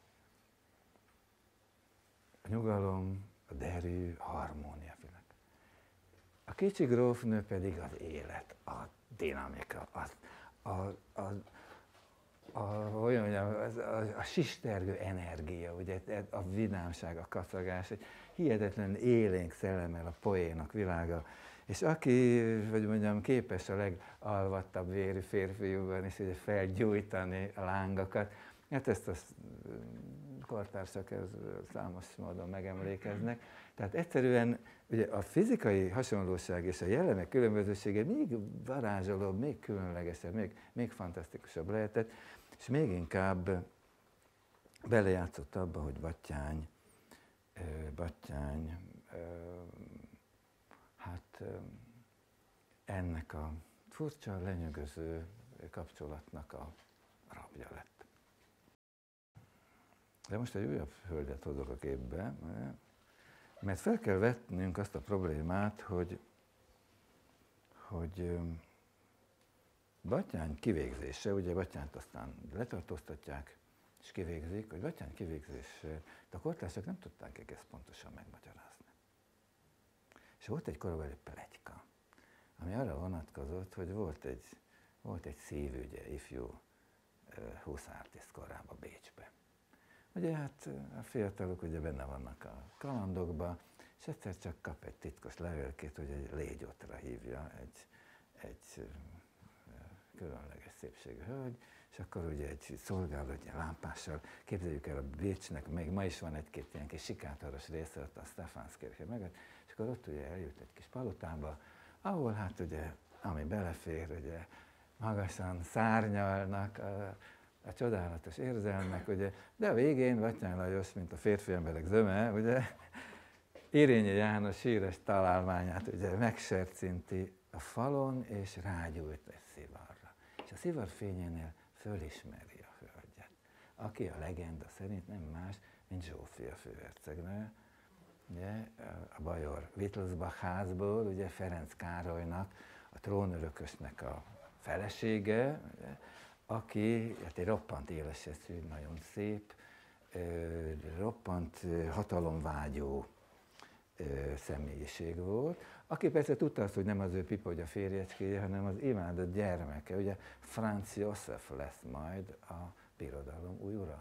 A nyugalom, a derű, a harmónia. A kicsi grófnő pedig az élet, a dinamika, az, a, a, a, olyan mondjam, az, a, a sistergő energia, ugye, a vidámság, a kacagás, egy hihetetlen élénk szellemmel a poénok világa. És aki, hogy mondjam, képes a legalvattabb vérű férfiúban is ugye felgyújtani a lángokat, hát ezt a kortársak ez számos módon megemlékeznek. Tehát egyszerűen ugye a fizikai hasonlóság és a jellemek különbözősége még varázsolóbb, még különlegesebb, még, még fantasztikusabb lehetett, és még inkább belejátszott abba, hogy Batthyány, Batthyány hát ennek a furcsa, lenyűgöző kapcsolatnak a rabja lett. De most egy újabb hölgyet hozok a képbe, mert fel kell vetnünk azt a problémát, hogy, hogy Batthyány kivégzése, ugye Batthyányt aztán letartóztatják, és kivégzik, hogy Batthyány kivégzése, de a kortársak nem tudták egész pontosan megmagyarázni. És volt egy korabeli pletyka, ami arra vonatkozott, hogy volt egy, volt egy szívügye, ifjú huszártiszt korában Bécsben. Ugye hát a fiatalok ugye benne vannak a kalandokba, és egyszer csak kap egy titkos levélkét, hogy egy légyótra hívja egy, egy különleges szépségű hölgy, és akkor ugye egy szolgáló, egy lámpással, képzeljük el a Bécsnek, még ma is van egy-két ilyen kis sikátoros része, ott a Stephanskirche mögött, és akkor ott ugye eljött egy kis palotába, ahol hát ugye, ami belefér, ugye magasan szárnyalnak a, a csodálatos érzelmek, ugye, de a végén Batthyány Lajos, mint a férfi emberek zöme, ugye, Irényi János síres találmányát ugye megsercinti a falon, és rágyújt egy szivarra. És a szivar fényénél fölismeri a hölgyet, aki a legenda szerint nem más, mint Zsófia főhercegnő, ugye, a bajor Wittelsbach házból, ugye Ferenc Károlynak, a trónörökösnek a felesége, ugye, aki hát egy roppant éleseszű, nagyon szép, roppant hatalomvágyó személyiség volt, aki persze tudta azt, hogy nem az ő Pipogya férjecskéje, hanem az imádott gyermeke, ugye Franz József lesz majd a birodalom új ura.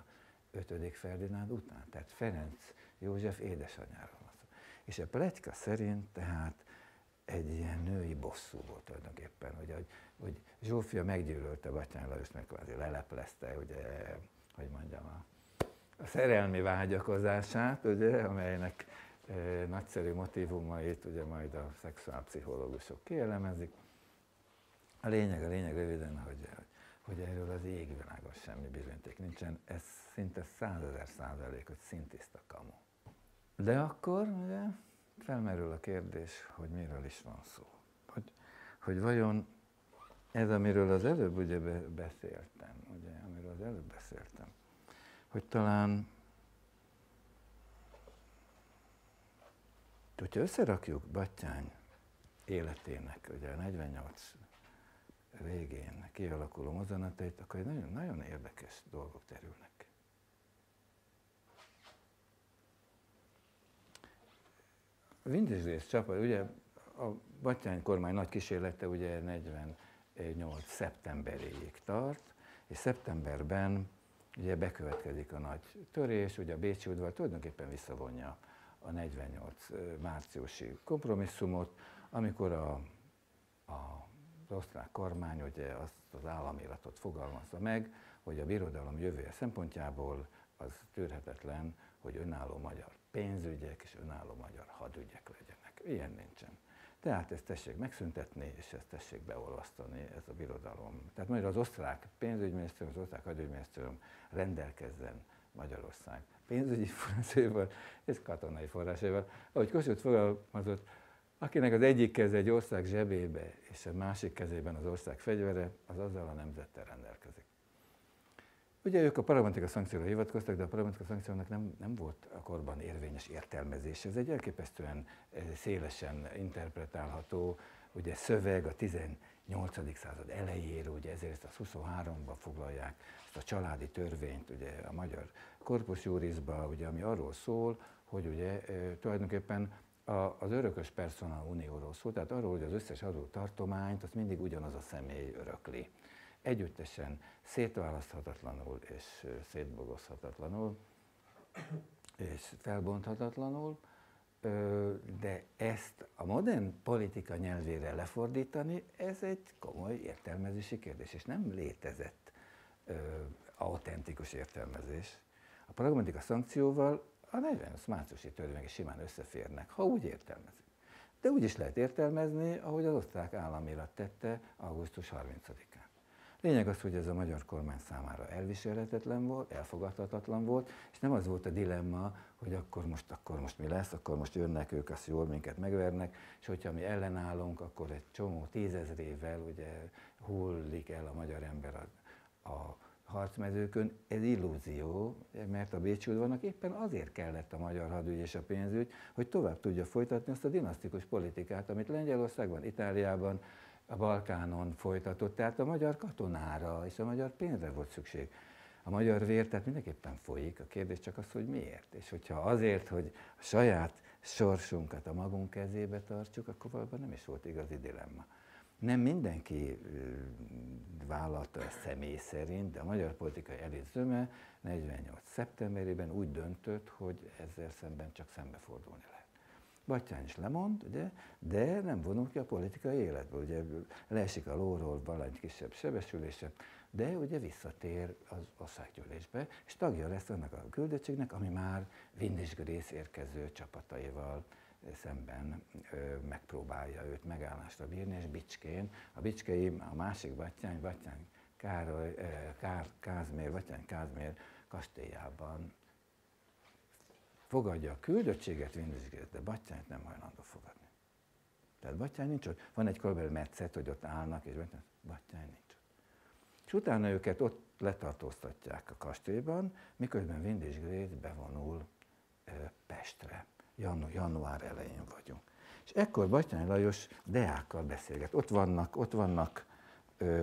ötödik Ferdinánd után, tehát Ferenc József édesanyjáról van szó. És a pletyka szerint tehát egy ilyen női bosszú volt tulajdonképpen, hogy, hogy, hogy Zsófia meggyűlölte Batthyány Lajost, meg kvázi leleplezte, ugye, hogy mondjam, a, a szerelmi vágyakozását, ugye, amelynek e, nagyszerű motívumait ugye majd a szexuálpszichológusok kielemezik. A lényeg, a lényeg röviden, hogy, hogy erről az égvilágon semmi bizonyíték nincsen, ez szinte százezer százalék, hogy szintiszta kamu. De akkor ugye felmerül a kérdés, hogy miről is van szó. Hogy, hogy vajon ez, amiről az előbb ugye beszéltem, ugye, amiről az előbb beszéltem, hogy talán, hogyha összerakjuk Batthyány életének, ugye a negyvennyolc végén kialakuló mozzanatait, akkor nagyon, nagyon érdekes dolgok terülnek. A Vindisgrész csapat, ugye a Batthyány kormány nagy kísérlete ugye negyvennyolc szeptemberéig tart, és szeptemberben ugye bekövetkezik a nagy törés, ugye a Bécsi udvar tulajdonképpen visszavonja a negyvennyolc márciusi kompromisszumot, amikor a, a az osztrák kormány ugye azt az államiratot fogalmazza meg, hogy a birodalom jövője szempontjából az tűrhetetlen, hogy önálló magyar pénzügyek és önálló magyar hadügyek legyenek. Ilyen nincsen. Tehát ezt tessék megszüntetni, és ezt tessék beolvasztani, ez a birodalom. Tehát majd az osztrák pénzügyminisztérium, az osztrák hadügyminisztérium rendelkezzen Magyarország pénzügyi forrásaival és katonai forrásaival. Ahogy Kossuth fogalmazott, akinek az egyik keze egy ország zsebébe, és a másik kezében az ország fegyvere, az azzal a nemzettel rendelkezik. Ugye ők a pragmatika szankcióra hivatkoztak, de a pragmatika szankciónak nem, nem volt a korban érvényes értelmezés. Ez egy elképesztően szélesen interpretálható ugye, szöveg a tizennyolcadik század elejéről, ugye ezerszázhuszonháromban foglalják ezt a családi törvényt ugye, a magyar Corpus Jurisba, ugye, ami arról szól, hogy ugye tulajdonképpen az örökös personal unióról szól, tehát arról, hogy az összes adó tartományt, azt mindig ugyanaz a személy örökli. Együttesen szétválaszthatatlanul és szétbogozhatatlanul és felbonthatatlanul, de ezt a modern politika nyelvére lefordítani, ez egy komoly értelmezési kérdés, és nem létezett autentikus értelmezés. A pragmatika szankcióval a negyvennyolc márciusi törvények simán összeférnek, ha úgy értelmezik. De úgy is lehet értelmezni, ahogy az osztrák államirat tette augusztus harmincadikán. Lényeg az, hogy ez a magyar kormány számára elviselhetetlen volt, elfogadhatatlan volt, és nem az volt a dilemma, hogy akkor most, akkor most mi lesz, akkor most jönnek ők, azt jól minket megvernek, és hogyha mi ellenállunk, akkor egy csomó tízezrével ugye hullik el a magyar ember a, a harcmezőkön. Ez illúzió, mert a Bécsi udvarnak éppen azért kellett a magyar hadügy és a pénzügy, hogy tovább tudja folytatni azt a dinasztikus politikát, amit Lengyelországban, Itáliában, a Balkánon folytatott, tehát a magyar katonára és a magyar pénzre volt szükség. A magyar vér tehát mindenképpen folyik, a kérdés csak az, hogy miért. És hogyha azért, hogy a saját sorsunkat a magunk kezébe tartsuk, akkor valóban nem is volt igazi dilemma. Nem mindenki vállalta ezt személy szerint, de a magyar politikai elit zöme negyvennyolc szeptemberében úgy döntött, hogy ezzel szemben csak szembefordulni lehet. Batthyány is lemond, ugye, de nem vonul ki a politikai életből. Ugye leesik a lóról valahogy kisebb sebesülése, de ugye visszatér az országgyűlésbe, és tagja lesz annak a küldöttségnek, ami már Vindisgrész érkező csapataival szemben ö, megpróbálja őt megállásra bírni, és Bicskén, a Bicskei, a másik Batthyány, Batthyány Károly, ö, Kár, Kázmér, Batthyány Kázmér kastélyában fogadja a küldöttséget Vindisgrész, de Batthyányt nem hajlandó fogadni. Tehát Batthyány nincs ott. Van egy korabeli metszet, hogy ott állnak, és Batthyány nincs ott. És utána őket ott letartóztatják a kastélyban, miközben Vindisgrész bevonul ö, Pestre. Janu, január elején vagyunk. És ekkor Batthyány Lajos Deákkal beszélget. Ott vannak, ott vannak, ö,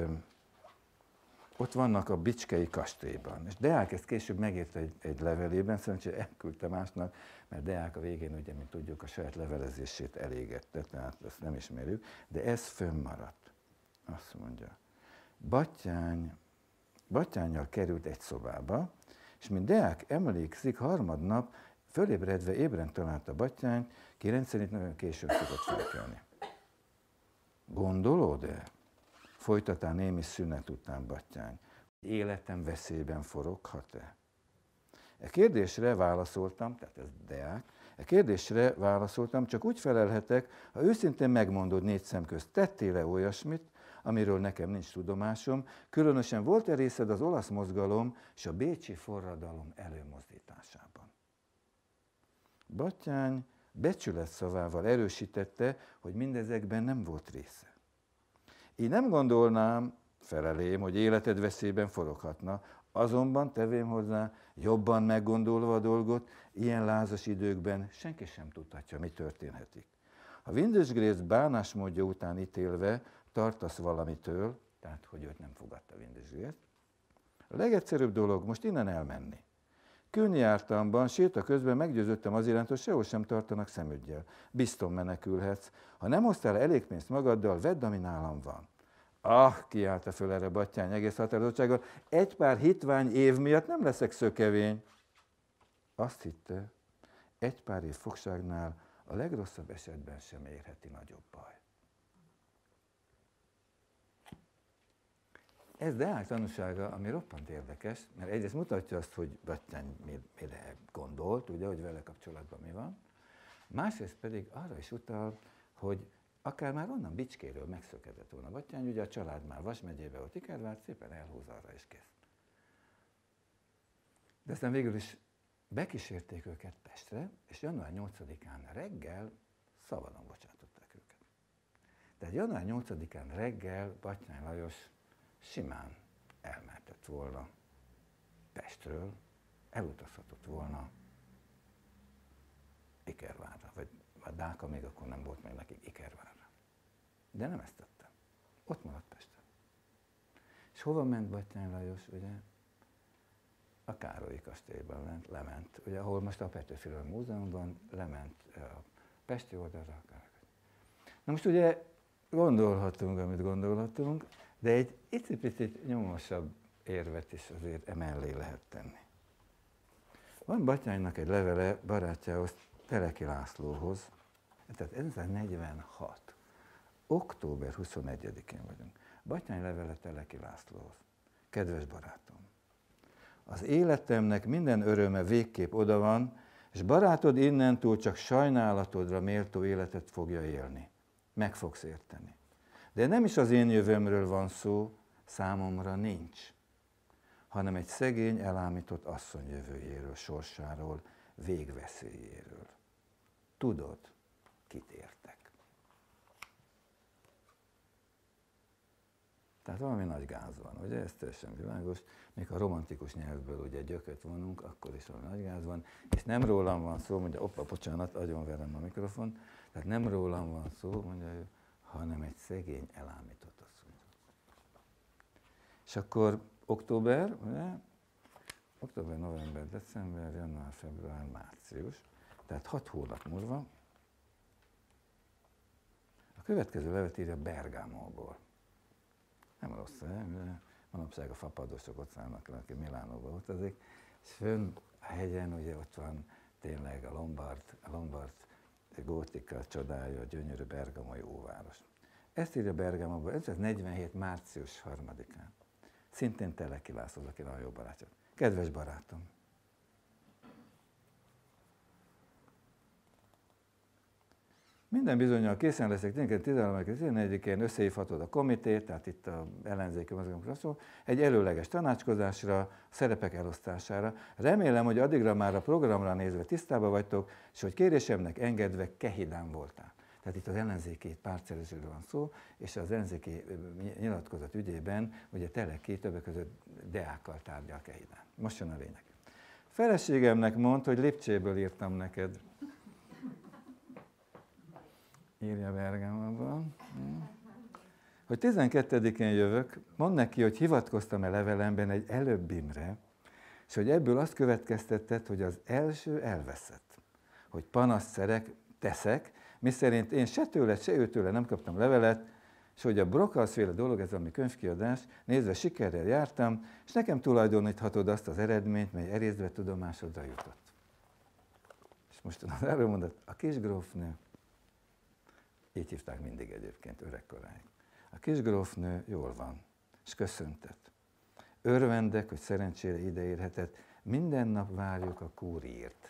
ott vannak a Bicskei kastélyban. És Deák ezt később megírta egy, egy levelében, szerencsére elküldte másnak, mert Deák a végén, ugye, mint tudjuk, a saját levelezését elégette, tehát ezt nem ismerjük, de ez fönnmaradt. Azt mondja, Batthyány, Batthyánnyal került egy szobába, És mint Deák emlékszik, harmadnap fölébredve ébren találta Batthyányt, ki rendszerint nagyon későn szokott felkelni. Gondolod-e? Folytatán némi szünet után Batthyány. Életem veszélyben foroghat-e? E kérdésre válaszoltam, tehát ez Deák, e kérdésre válaszoltam, csak úgy felelhetek, ha őszintén megmondod négy szem közt, tettél-e olyasmit, amiről nekem nincs tudomásom, különösen volt-e részed az olasz mozgalom és a bécsi forradalom előmozdításában. Batthyány becsület szavával erősítette, hogy mindezekben nem volt része. Én nem gondolnám, felelém, hogy életed veszélyben foroghatna, azonban tevém hozzá, jobban meggondolva a dolgot, ilyen lázas időkben senki sem tudhatja, mi történhetik. Ha Windesgrész bánásmódja után ítélve tartasz valamitől, tehát hogy őt nem fogadta Windesgrész, a legegyszerűbb dolog most innen elmenni. Kőnjártamban, séta közben meggyőződtem az iránt, hogy sehol sem tartanak szemügyel. Bizton menekülhetsz. Ha nem hoztál elég pénzt magaddal, vedd, ami nálam van. Ah, kiállta föl erre Batthyány egész határozottsággal, egy pár hitvány év miatt nem leszek szökevény. Azt hitte, egy pár év fogságnál a legrosszabb esetben sem érheti nagyobb baj. Ez Deák tanúsága, ami roppant érdekes, mert egyrészt mutatja azt, hogy Batthyány mire gondolt, ugye, hogy vele kapcsolatban mi van, másrészt pedig arra is utal, hogy akár már onnan Bicskéről megszökedett volna Batthyány, ugye a család már Vas megyébe volt Ikervár, szépen elhúz arra is kész. De aztán végül is bekísérték őket Pestre, és január nyolcadikán reggel szabadon bocsátották őket. Tehát január nyolcadikán reggel Batthyány Lajos simán elmehetett volna Pestről, elutazhatott volna Ikervárra, vagy a Dáka még akkor nem volt meg nekik Ikervárra. De nem ezt tette. Ott maradt Pesten. És hova ment Batthyány Lajos, ugye? A Károlyi kastélyban ment, lement, ugye, ahol most a Petőfi Múzeumban lement a pesti oldalra. Na most ugye gondolhatunk, amit gondolhatunk, de egy icipicit nyomosabb érvet is azért emellé lehet tenni. Van Battyánynak egy levele barátjához, Teleki Lászlóhoz, tehát ezerszáznegyvenhat. október huszonegyedikén vagyunk. Batthyány levele Teleki Lászlóhoz. Kedves barátom! Az életemnek minden öröme végképp oda van, és barátod innentúl csak sajnálatodra méltó életet fogja élni. Meg fogsz érteni. De nem is az én jövőmről van szó, számomra nincs, hanem egy szegény, elámított asszony jövőjéről, sorsáról, végveszélyéről. Tudod, kit értek. Tehát valami nagy gáz van, ugye, ez teljesen világos, még a romantikus nyelvből ugye gyököt vonunk, akkor is valami nagy gáz van, és nem rólam van szó, mondja, oppa, bocsánat, agyon verem a mikrofon, tehát nem rólam van szó, mondja ő, hanem egy szegény, elámított asszony. És akkor október, ugye? Október, november, december, január, február, március, tehát hat hónap múlva a következő levelet írja Bergámóból. Nem rossz, de manapság a fapadosok ott szállnak le, aki Milánóba utazik, és fönn a hegyen ugye ott van tényleg a Lombard, a Lombard gótika csodája, a gyönyörű bergamai óváros. Ezt írja Bergámóból ezerszáznegyvenhét. március harmadikán. Szintén Teleki László, aki nagyon jó barátja. Kedves barátom! Minden bizonnyal készen leszek, tizenharmadikán, tizenegyedikén összehívhatod a komitét, tehát itt az ellenzéki mozgalomról szól, egy előleges tanácskozásra, a szerepek elosztására. Remélem, hogy addigra már a programra nézve tisztában vagytok, és hogy kérésemnek engedve Kehidán voltál. Tehát itt az ellenzéki pártszerzésről van szó, és az ellenzéki nyilatkozat ügyében ugye Teleki többek között Deákkal tárgyal Kehidán. Most jön a lényeg. Feleségemnek mondd, hogy Lipcséből írtam neked. Írja Bergámóban, hogy tizenkettedikén jövök, mondd neki, hogy hivatkoztam-e levelemben egy előbbimre, és hogy ebből azt következtetted, hogy az első elveszett, hogy panaszt szerek, teszek, miszerint én se tőle, se őtőle nem kaptam levelet, és hogy a Brockhaus-féle dolog, ez a mi könyvkiadás, nézve sikerrel jártam, és nekem tulajdoníthatod azt az eredményt, mely erésztve tudomásodra jutott. És most az erről mondott, a kisgrófnő, így hívták mindig egyébként öregkoráig. A kisgrófnő jól van, és köszöntött. Örvendek, hogy szerencsére ideérhetett, minden nap várjuk a kúrírt.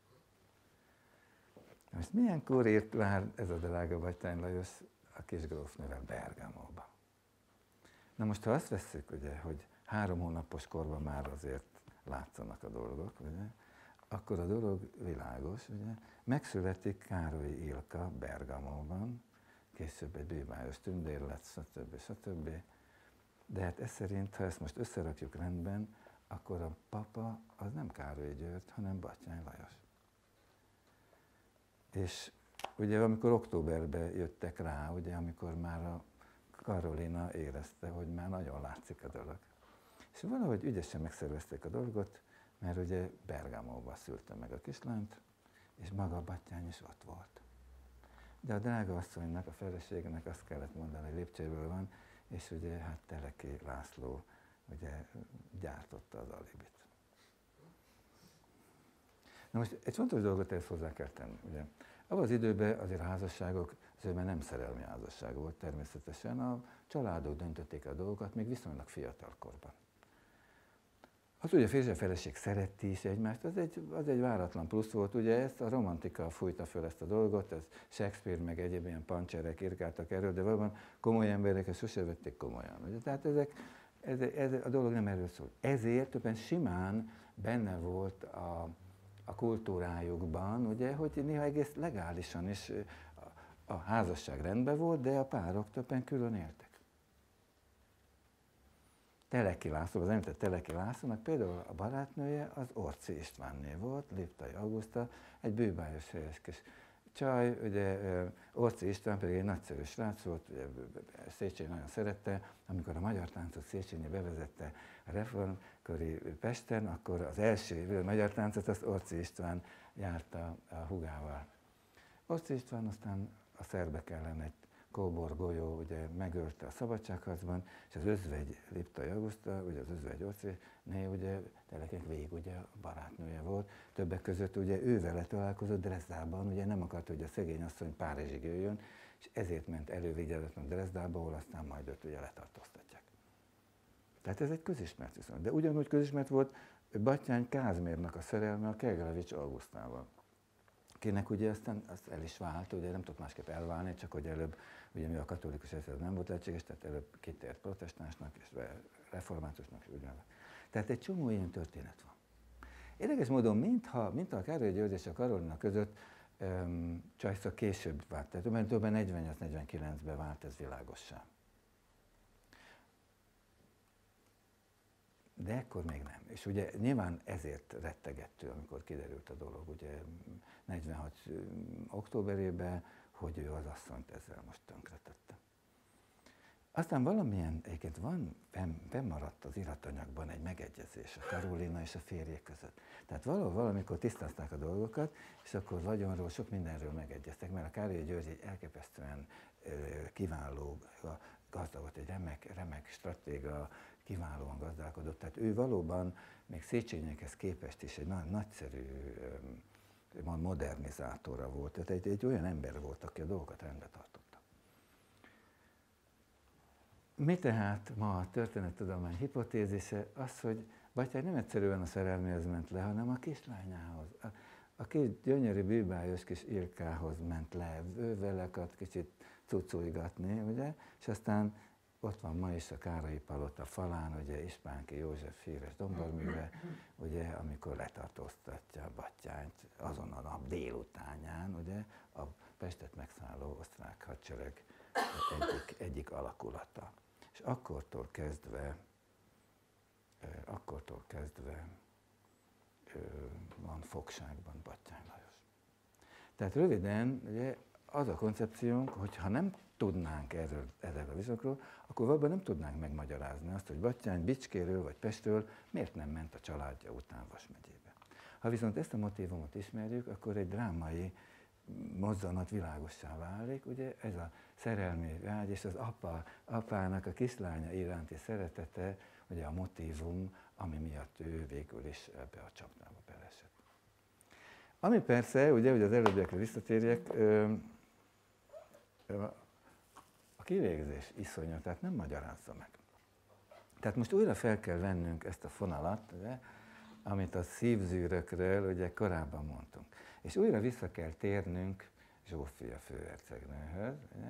Most milyen kúrírt vár ez a drága Batthyány Lajos a kisgrófnővel Bergamóba? Na most, ha azt vesszük, ugye, hogy három hónapos korban már azért látszanak a dolgok, ugye, akkor a dolog világos, ugye, megszületik Károlyi Ilka Bergamóban, később egy bíbályos tündér lett, stb. stb. De hát ez szerint, ha ezt most összerakjuk rendben, akkor a papa az nem Károlyi György, hanem Batthyány Lajos. És ugye amikor októberben jöttek rá, ugye amikor már a Karolina érezte, hogy már nagyon látszik a dolog. És valahogy ügyesen megszervezték a dolgot, mert ugye Bergamóba szülte meg a kislányt, és maga a Batthyány is ott volt. De a drága asszonynak, a feleségnek azt kellett mondani, hogy Lépcsőből van, és ugye hát Teleki László ugye gyártotta az alibit. Na most egy fontos dolgot ezt hozzá kell tenni. Ugye. Abban az időben azért a házasságok, azért már nem szerelmi házasság volt természetesen, a családok döntötték a dolgokat még viszonylag fiatal korban. Az ugye a férfi feleség szeretti is egymást, az egy, az egy váratlan plusz volt, ugye ezt a romantika fújta föl ezt a dolgot, ez Shakespeare meg egyéb ilyen pancserek írkáltak erről, de valóban komoly emberek ezt sose vették komolyan. Ugye? Tehát ezek, ez, ez, a dolog nem erről szól. Ezért többen simán benne volt a, a kultúrájukban, ugye, hogy néha egész legálisan is a, a házasság rendben volt, de a párok többen külön éltek. Teleki László, az említett Teleki Lászlónak például a barátnője az Orczy Istvánné volt, Liptai Auguszta, egy bőbályos helyes kis csaj, ugye Orczy István pedig egy nagyszerű srác volt, ugye Széchenyi nagyon szerette, amikor a magyar táncot Széchenyi bevezette a reformkori Pesten, akkor az első magyar táncot azt Orczy István járta a hugával. Orczy István aztán a szerbek ellen egy kóbor golyó ugye megölte a szabadságharcban, és az özvegy Liptai Auguszta, ugye az özvegy Orczyné, ugye Telekinek végig ugye a barátnője volt, többek között ugye ő vele találkozott Dresdában, ugye nem akart, hogy a szegény asszony Párizsig jöjjön, és ezért ment elővigyázatlan Dresdába, ahol aztán majd őt ugye letartóztatják. Tehát ez egy közismert viszont. De ugyanúgy közismert volt Batthyány Kázmérnak a szerelme a Keglevics Augusztával, akinek ugye aztán azt el is vált, ugye nem tudott másképp elválni, csak hogy előbb, ugye mi a katolikus ez nem volt lehetséges, tehát előbb kitért protestánsnak és reformátusnak, és ugyanaz. Tehát egy csomó ilyen történet van. Érdekes módon, mintha, mintha a Károly György és a Karolina között um, csak később vált, tehát többen negyvennyolc negyvenkilencben vált ez világossá. De ekkor még nem. És ugye nyilván ezért rettegettő, amikor kiderült a dolog, ugye negyvenhat októberében, hogy ő az asszonyt ezzel most tönkretette. Aztán valamilyen, egyébként van, bennmaradt az iratanyagban egy megegyezés a Karolina és a férje között. Tehát valahol valamikor tisztázták a dolgokat, és akkor vagyonról, sok mindenről megegyeztek, mert a Károly György egy elképesztően kiváló gazda volt, egy remek, remek stratéga, kiválóan gazdálkodott. Tehát ő valóban még Széchenyéhez képest is egy nagy, nagyszerű modernizátora volt. Tehát egy, egy olyan ember volt, aki a dolgokat rendbe tartotta. Mi tehát ma a történettudomány hipotézise? Az, hogy Batthyány nem egyszerűen a szerelméhez ment le, hanem a kislányához. A, a két gyönyörű bűbályos kis Ilkához ment le, ő vele akart kicsit cucolgatni, ugye? És aztán ott van ma is a Károlyi Palota falán, ugye Ispánki József híres domborműve, ugye, amikor letartóztatja Batthyányt azon a nap délutánján, ugye, a Pestet megszálló osztrák hadsereg egyik, egyik alakulata. És akkortól kezdve, akkortól kezdve van fogságban Batthyány Lajos. Tehát röviden, ugye, az a koncepciónk, hogy ha nem tudnánk erről, erről a viszonyokról, akkor valóban nem tudnánk megmagyarázni azt, hogy Batthyány Bicskéről vagy Pestről miért nem ment a családja után Vas megyébe. Ha viszont ezt a motívumot ismerjük, akkor egy drámai mozzanat világossá válik, ugye ez a szerelmi vágy és az apa, apának a kislánya iránti szeretete, ugye a motívum, ami miatt ő végül is ebbe a csapdába belesett. Ami persze, ugye, hogy az előbbiekre visszatérjek, a kivégzés iszonyatát nem magyarázza meg. Tehát most újra fel kell vennünk ezt a fonalat, ugye, amit a szívzűrökről ugye korábban mondtunk. És újra vissza kell térnünk Zsófia főhercegnőhöz, ugye,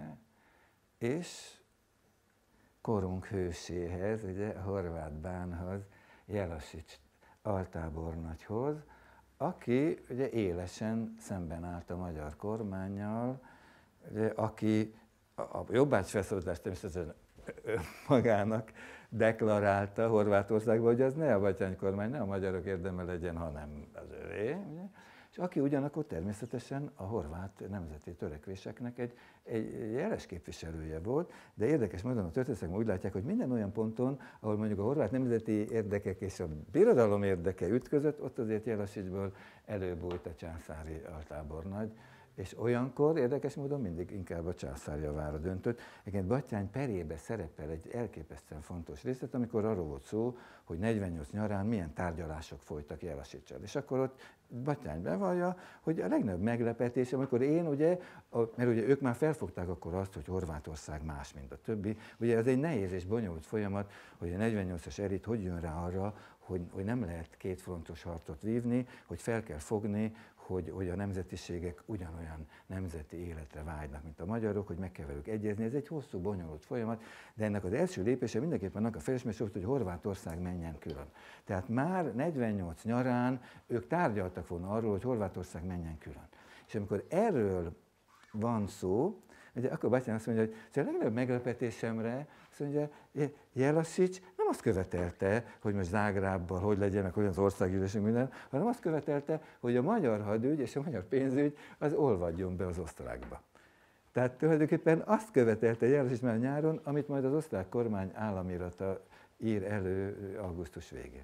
és korunk hőséhez, ugye, a Horváth bánhoz, Jellasics altábornagyhoz, aki ugye élesen szemben állt a magyar kormánnyal, ugye, aki a jobbágy felszabadulást természetesen magának deklarálta Horvátországban, hogy az ne a Batthyány kormány, ne a magyarok érdeme legyen, hanem az övé. Ugye? És aki ugyanakkor természetesen a horvát nemzeti törekvéseknek egy, egy jeles képviselője volt, de érdekes módon a történetekben úgy látják, hogy minden olyan ponton, ahol mondjuk a horvát nemzeti érdekek és a birodalom érdeke ütközött, ott azért Jellasicsból előbújt a császári altábornagy, és olyankor érdekes módon mindig inkább a császár javára döntött. Egyébként Batthyány perébe szerepel egy elképesztően fontos részlet, amikor arról volt szó, hogy negyvennyolc nyarán milyen tárgyalások folytak Jellasicsal. És akkor ott Batthyány bevallja, hogy a legnagyobb meglepetés, amikor én ugye, mert ugye ők már felfogták akkor azt, hogy Horvátország más, mint a többi, ugye ez egy nehéz és bonyolult folyamat, hogy a negyvennyolcas elit hogy jön rá arra, hogy, hogy nem lehet kétfrontos harcot vívni, hogy fel kell fogni, Hogy, hogy a nemzetiségek ugyanolyan nemzeti életre vágynak, mint a magyarok, hogy meg kell velük egyezni. Ez egy hosszú, bonyolult folyamat, de ennek az első lépése mindenképpen annak a felismerés volt, hogy Horvátország menjen külön. Tehát már negyvennyolc nyarán ők tárgyaltak volna arról, hogy Horvátország menjen külön. És amikor erről van szó, ugye akkor Batthyány azt mondja, hogy a legnagyobb meglepetésemre azt mondja, Jellasics nem azt követelte, hogy most Zágrábbal hogy legyen, meg hogyan az országgyűlésünk minden, hanem azt követelte, hogy a magyar hadügy és a magyar pénzügy az olvadjon be az osztrákba. Tehát tulajdonképpen azt követelte Jellasics már nyáron, amit majd az osztrák kormány államirata ír elő augusztus végén.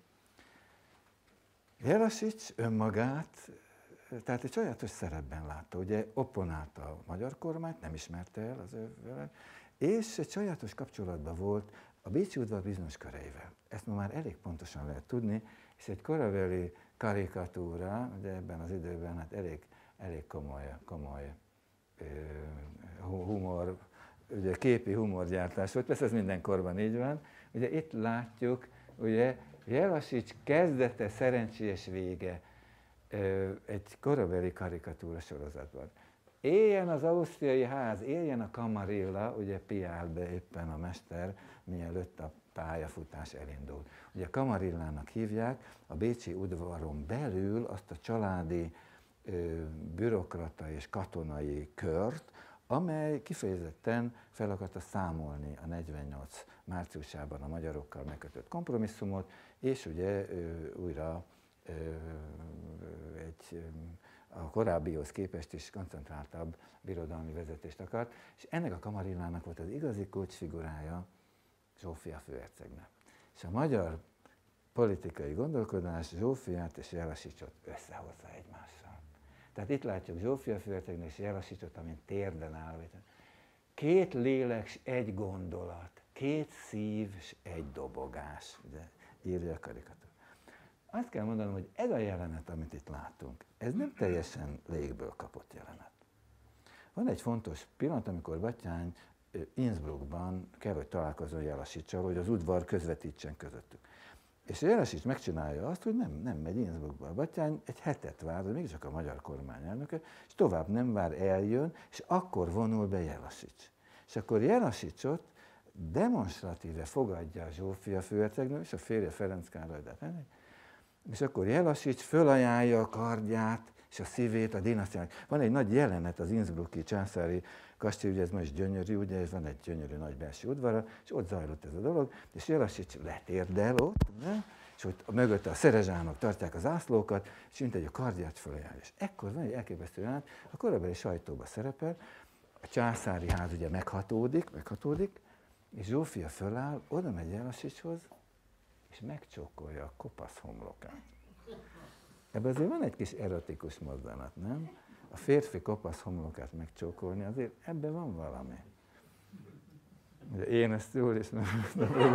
Jellasics önmagát, tehát egy sajátos szerepben látta, ugye opponálta a magyar kormányt, nem ismerte el az ő vele, és egy sajátos kapcsolatban volt a bécsi udvar bizonyos köreivel. Ezt ma már elég pontosan lehet tudni, és egy korabeli karikatúra, ugye ebben az időben hát elég, elég komoly, komoly ö, humor, ugye képi humorgyártás volt, persze ez mindenkorban így van. Ugye itt látjuk, ugye Jellasics kezdete, szerencsés vége ö, egy korabeli karikatúra sorozatban. Éljen az ausztriai ház, éljen a kamarilla, ugye piál be éppen a mester, mielőtt a pályafutás elindul. Ugye kamarillának hívják a bécsi udvaron belül azt a családi ö, bürokrata és katonai kört, amely kifejezetten fel akarta számolni a negyvennyolc márciusában a magyarokkal megkötött kompromisszumot, és ugye ö, újra ö, egy a korábbihoz képest is koncentráltabb birodalmi vezetést akart, és ennek a kamarillának volt az igazi kulcsfigurája Zsófia főhercegnő. És a magyar politikai gondolkodás Zsófiát és Jellasicsot összehozza egymással. Tehát itt látjuk Zsófia főhercegnő és Jellasicsot, amint térden áll. Két lélek s egy gondolat, két szív s egy dobogás, ugye, írja a karikatúra. Azt kell mondanom, hogy ez a jelenet, amit itt látunk, ez nem teljesen légből kapott jelenet. Van egy fontos pillanat, amikor Batthyány Innsbruckban kell, hogy találkozzon Jellasicsal, hogy az udvar közvetítsen közöttük. És Jellasics megcsinálja azt, hogy nem, nem megy Innsbruckba. Batthyány egy hetet vár, de mégiscsak a magyar kormány elnöke, és tovább nem vár, eljön, és akkor vonul be Jellasics. És akkor Jellasicsot demonstratíve fogadja a Zsófia főhercegnő, és a férje Ferenc Károly, és akkor Jellasics fölajánlja a kardját és a szívét a dinasztiának. Van egy nagy jelenet az innsbrucki császári kastély, ugye ez ma is gyönyörű, ugye van egy gyönyörű nagy belső udvara, és ott zajlott ez a dolog, és Jellasics letérdel ott, ne? És ott mögötte a szerezsánok tartják az ászlókat, és mint egy a kardját fölajánlja. És ekkor van egy elképesztő jelenet, a korabeli sajtóban szerepel, a császári ház ugye meghatódik, meghatódik, és Zsófia föláll, oda megy Jellasicshoz, és megcsókolja a kopasz homlokát. Ebben azért van egy kis erotikus mozzanat, nem? a férfi kopasz homlokát megcsókolni, azért ebben van valami. Ugye én ezt jól ismerem,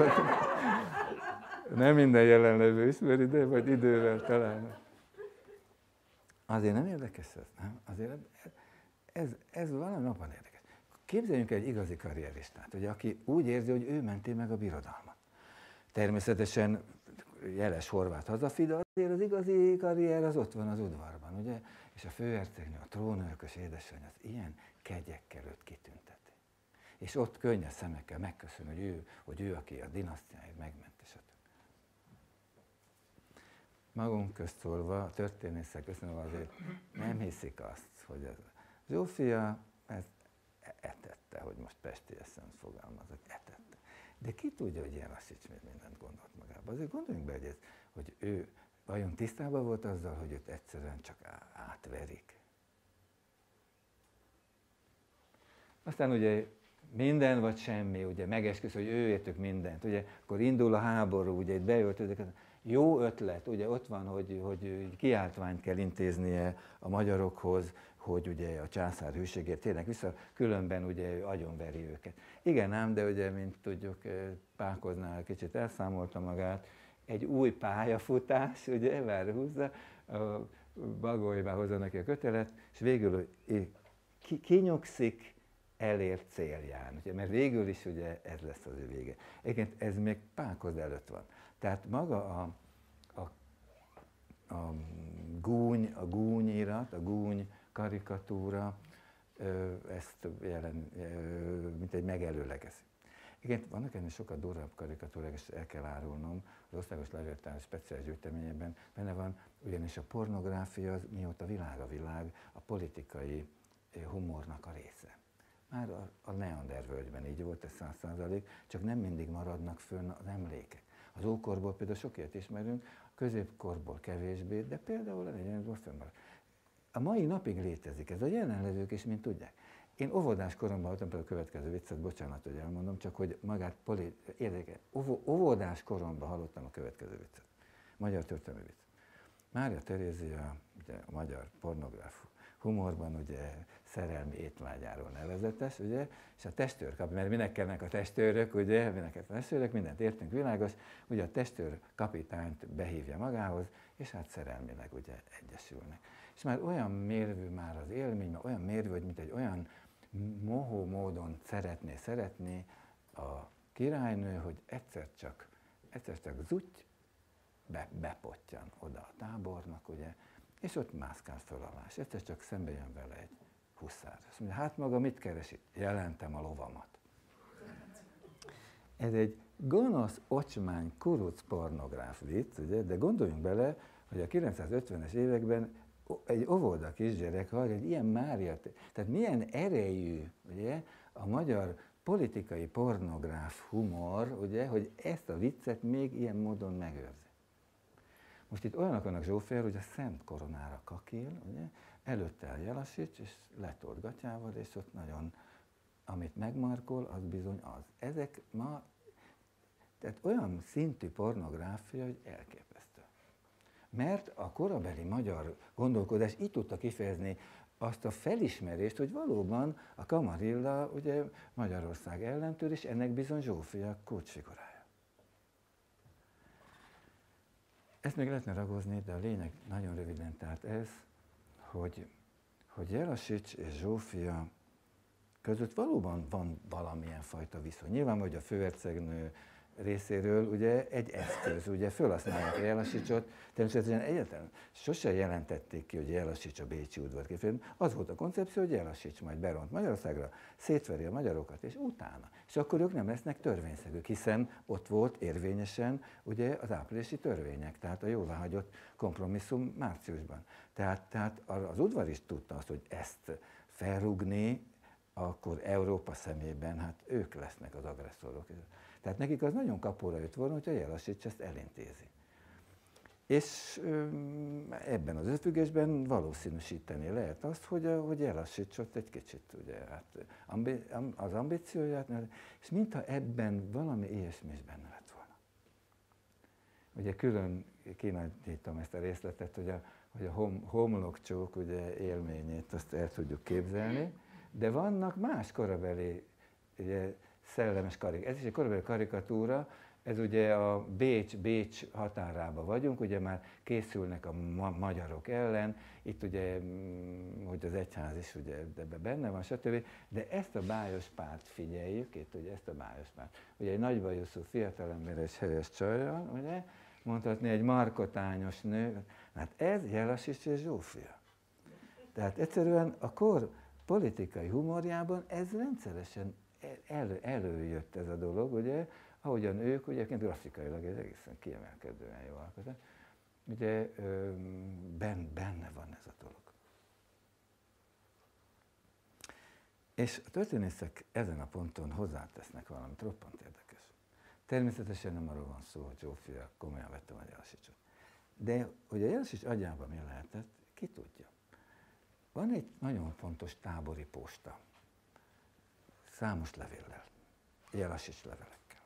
nem minden jelenlevő ismeri, de vagy idővel talán. Azért nem érdekes ez, nem? Azért ez, ez valami napon érdekes. Képzeljünk egy igazi karrieristát, ugye, aki úgy érzi, hogy ő menti meg a birodalmat. Természetesen jeles horvát hazafi, de azért az igazi karrier az ott van az udvarban, ugye? És a főhercegnő, a trónörökös édesanyja az ilyen kegyekkel őt kitünteti. És ott könnyes szemekkel megköszön, hogy ő, hogy ő aki a dinasztiáért megment, és ott. Magunk közt szólva, a történészek köszönöm azért nem hiszik azt, hogy ez. Zsófia ezt etette, hogy most pestiesen fogalmazok, etette. De ki tudja, hogy Jellasics még mindent gondolt magába. Azért gondoljunk be, hogy, ez, hogy ő vajon tisztában volt azzal, hogy őt egyszerűen csak átverik. Aztán ugye minden vagy semmi, ugye megesküsz, hogy ő értük mindent, ugye akkor indul a háború, ugye itt beöltözik, jó ötlet, ugye ott van, hogy, hogy kiáltványt kell intéznie a magyarokhoz, hogy ugye a császár hűségért térnek vissza, különben ugye agyonveri őket. Igen ám, de ugye, mint tudjuk, Pákoznál kicsit elszámolta magát, egy új pályafutás, ugye, vár húzza, a Bagolyba hozza neki a kötelet, és végül ki, kinyugszik, elér célján, ugye, mert végül is ugye ez lesz az ő vége. Egyébként ez még Pákozd előtt van. Tehát maga a, a, a gúny, a gúnyirat, a gúny karikatúra ezt jelen, mint egy megelőlegezi. Igen, vannak ennél sokkal durvább karikatúrák, és el kell árulnom, az Országos Levéltár speciális gyűjteményében benne van, ugyanis a pornográfia az mióta világ a világ, a politikai humornak a része. Már a, a Neander völgyben így volt, ez száz százalék, csak nem mindig maradnak fönn az emlékek. Az ókorból például sok ilyet ismerünk, a középkorból kevésbé, de például a negyvenötból fönnmarad. A mai napig létezik ez, a jelenlevők is, mint tudják. Én óvodás koromban hallottam például a következő viccet, bocsánat, hogy elmondom, csak hogy magát poli... érdekel. Óvodás koromban hallottam a következő viccet. Magyar történelmi vicc. Mária Terézia, ugye a magyar pornográf humorban ugye szerelmi étvágyáról nevezetes, ugye, és a testőr kap, mert minek kellnek a testőrök, ugye, minek a testőrök, mindent értünk, világos, ugye a testőr kapitányt behívja magához, és hát szerelmileg ugye egyesülnek. És már olyan mérvű már az élmény, már olyan mérvű, hogy mint egy olyan mohó módon szeretné szeretni a királynő, hogy egyszer csak, egyszer csak zutty, be, bepottyan oda a tábornak, ugye, és ott mászkál föl alá, és egyszer csak szembe jön vele egy huszár. Azt mondja, hát maga mit keresi? Jelentem a lovamat. Ez egy gonosz, ocsmány, kuruc pornográf vicc, ugye? De gondoljunk bele, hogy a kilencszázötvenes években egy óvoda kisgyerek hall egy ilyen Mária, tehát milyen erejű, ugye, a magyar politikai pornográf humor, ugye, hogy ezt a viccet még ilyen módon megőrzi. Most itt olyanok vannak Zsófér, hogy a Szent Koronára kakil, ugye, előtte a Jellasics, és letolt gatyával, és ott nagyon, amit megmarkol, az bizony az. Ezek ma, tehát olyan szintű pornográfia, hogy elképesztő. Mert a korabeli magyar gondolkodás így tudta kifejezni azt a felismerést, hogy valóban a Kamarilla ugye Magyarország ellentől, és ennek bizony Zsófia kulcsfigurája. Ezt még lehetne ragozni, de a lényeg nagyon röviden, tehát ez, hogy, hogy Jellasics és Zsófia között valóban van valamilyen fajta viszony. Nyilván, hogy a főhercegnő részéről ugye egy eszköz, ugye felhasználják a Jellasicsot, természetesen egyáltalán sose jelentették ki, hogy Jellasics a bécsi udvart képviselő. Az volt a koncepció, hogy Jellasics majd beront Magyarországra, szétveri a magyarokat, és utána. És akkor ők nem lesznek törvényszegők, hiszen ott volt érvényesen ugye az áprilisi törvények, tehát a jóváhagyott kompromisszum márciusban. Tehát, tehát az udvar is tudta azt, hogy ezt felrúgni, akkor Európa szemében, hát ők lesznek az agresszorok. Tehát nekik az nagyon kapóra jött volna, hogy a Jellasics ezt elintézi. És ebben az összefüggésben valószínűsíteni lehet azt, hogy, a, hogy Jellasicsot egy kicsit ugye, hát, ambi, az ambícióját, és mintha ebben valami ilyesmi is benne lett volna. Ugye külön kínálítom ezt a részletet, hogy a, hogy a hom, homlokcsók ugye, élményét azt el tudjuk képzelni, de vannak más korabeli ugye, szellemes karikatúra. Ez is egy korabeli karikatúra, ez ugye a Bécs, Bécs határában vagyunk, ugye már készülnek a ma magyarok ellen, itt ugye, hogy az egyház is ugye ebben benne van, stb. De ezt a bájos párt figyeljük, itt ugye ezt a bájos párt. Ugye egy nagybajuszú fiatalember és helyes csajjal, ugye, mondhatni egy markotányos nő, hát ez Jellasics és Zsófia. Tehát egyszerűen a kor politikai humorjában ez rendszeresen elő, előjött ez a dolog, ugye, ahogyan ők, ugye grafikailag ez egészen kiemelkedően jó alkotás, ugye benne van ez a dolog. És a történészek ezen a ponton hozzátesznek valamit roppant érdekes. Természetesen nem arról van szó, hogy Zsófia komolyan vette a Jellasicsot. De hogy a Jellasics agyában mi lehetett, ki tudja. Van egy nagyon fontos tábori posta, számos levéllel, Jellasics levelekkel,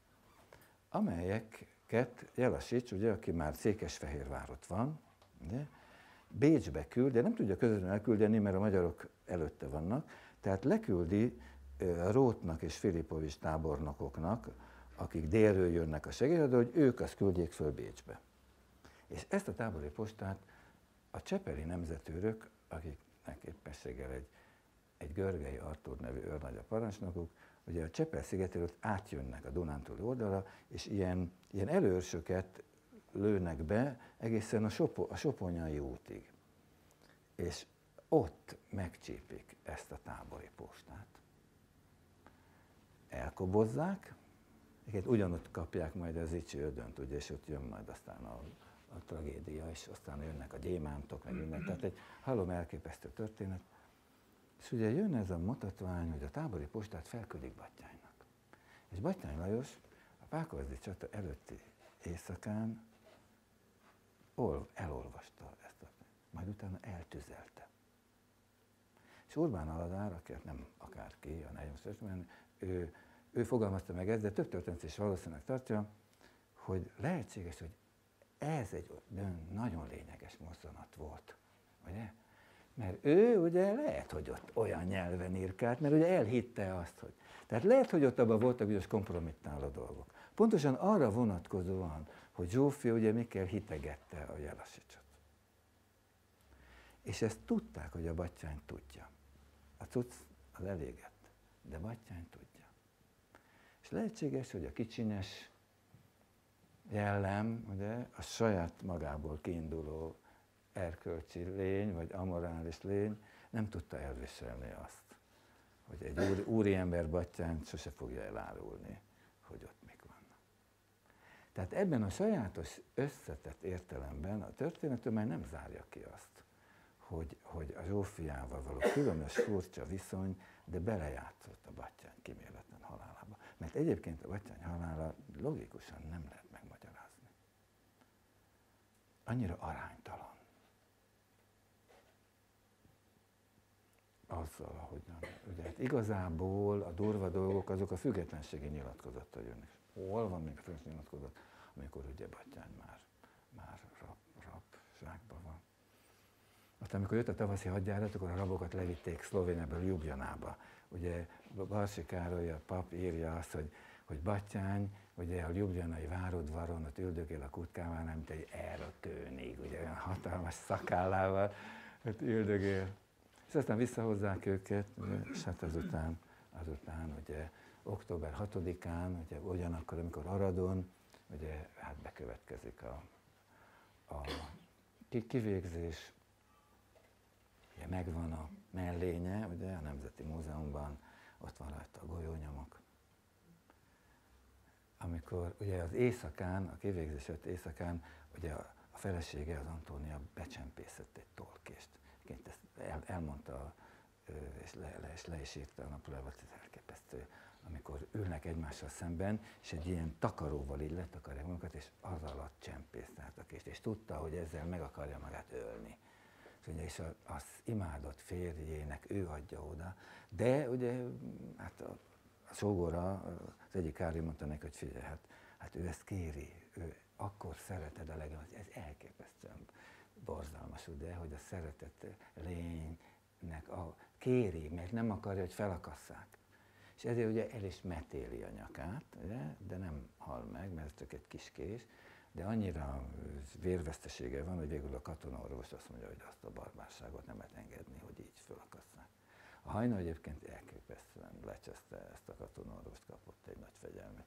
amelyeket Jellasics, ugye, aki már Székesfehérvárott van, ugye, Bécsbe küld, de nem tudja közvetlenül elküldeni, mert a magyarok előtte vannak, tehát leküldi Róthnak és Filipovics tábornokoknak, akik délről jönnek a segélyadra, hogy ők azt küldjék föl Bécsbe. És ezt a tábori postát a csepeli nemzetőrök, akiknek éppenséggel egy, egy Görgei Artúr nevű őrnagy a parancsnokuk, ugye a Csepel-szigetéről átjönnek a Dunántúli oldalra, és ilyen, ilyen előrsöket lőnek be egészen a, Sopo, a Soponyai útig. És ott megcsípik ezt a tábori postát. Elkobozzák, ugyanott kapják majd az Icsi Ödönt, ugye, és ott jön majd aztán a, a tragédia, és aztán jönnek a gyémántok, meg minden. Tehát egy halom elképesztő történet. És ugye jön ez a mutatvány, hogy a tábori postát felküldik Battyánynak. És Battyány Lajos a Pákozdi csata előtti éjszakán elolvasta ezt a, majd utána eltüzelte. És Orbán Aladár, aki nem akárki, a negyvenötös, ő, ő fogalmazta meg ezt, de több történet is valószínűleg tartja, hogy lehetséges, hogy ez egy nagyon lényeges mozzanat volt, ugye? Mert ő ugye lehet, hogy ott olyan nyelven írkált, mert ugye elhitte azt, hogy... Tehát lehet, hogy ott abban voltak bizonyos kompromittáló dolgok. Pontosan arra vonatkozóan, hogy Zsófia ugye Mikkel hitegette a Jellasicsot. És ezt tudták, hogy a Battyány tudja. A cucc az elégett, de Battyány tudja. És lehetséges, hogy a kicsinyes jellem, ugye, a saját magából kiinduló erkölcsi lény, vagy amorális lény nem tudta elviselni azt, hogy egy úri, úriember Battyányt sose fogja elárulni, hogy ott mik vannak. Tehát ebben a sajátos összetett értelemben a történettömeg nem zárja ki azt, hogy, hogy a Zsófiával való különös furcsa viszony, de belejátszott a Battyány kíméletlen halálába. Mert egyébként a Battyány halála logikusan nem lehet megmagyarázni. Annyira aránytalan. Azzal, ahogyan. Ugye, hát igazából a durva dolgok azok a függetlenségi nyilatkozattal jönnek. Hol van még a függetlenségi nyilatkozat, amikor ugye Battyány már, már rab, rabságban van. Aztán, amikor jött a tavaszi hadjárat, akkor a rabokat levitték Szlovéniából Ljubljanába. Ugye Barsi Károly, a pap írja azt, hogy, hogy Battyány, ugye a ljubljanai várodvaron ott üldögél a kutkávánál, mint egy Eratőnig, ugye olyan hatalmas szakállával ott üldögél. És aztán visszahozzák őket, és hát azután, azután ugye október hatodikán, ugye ugyanakkor, amikor Aradon, ugye hát bekövetkezik a, a kivégzés, ugye megvan a mellénye, ugye a Nemzeti Múzeumban, ott van rajta a golyónyomok. Amikor ugye az éjszakán, a kivégzés öt éjszakán, ugye a, a felesége, az Antónia becsempészett egy tolkést. Ezt el, elmondta, és le, le, és le is írta a naplójában, ez elképesztő, amikor ülnek egymással szemben, és egy ilyen takaróval így letakarják magukat, és az alatt csempészte a kést, és tudta, hogy ezzel meg akarja magát ölni. És az imádott férjének ő adja oda, de ugye hát a, a sógora, az egyik Károly mondta neki, hogy figyelj, hát, hát ő ezt kéri, ő akkor szereted a legjobban, ez elképesztően borzalmas, ugye, hogy a szeretett lénynek a kéri, mert nem akarja, hogy felakasszák. És ezért ugye el is metéli a nyakát, ugye, de nem hal meg, mert ez csak egy kis kés, de annyira vérvesztesége van, hogy végül a katonaorvos azt mondja, hogy azt a barbárságot nem lehet engedni, hogy így felakasszák. A Hajnó egyébként elképesztően lecseszte ezt a katonaorvost, kapott egy nagy fegyelmet.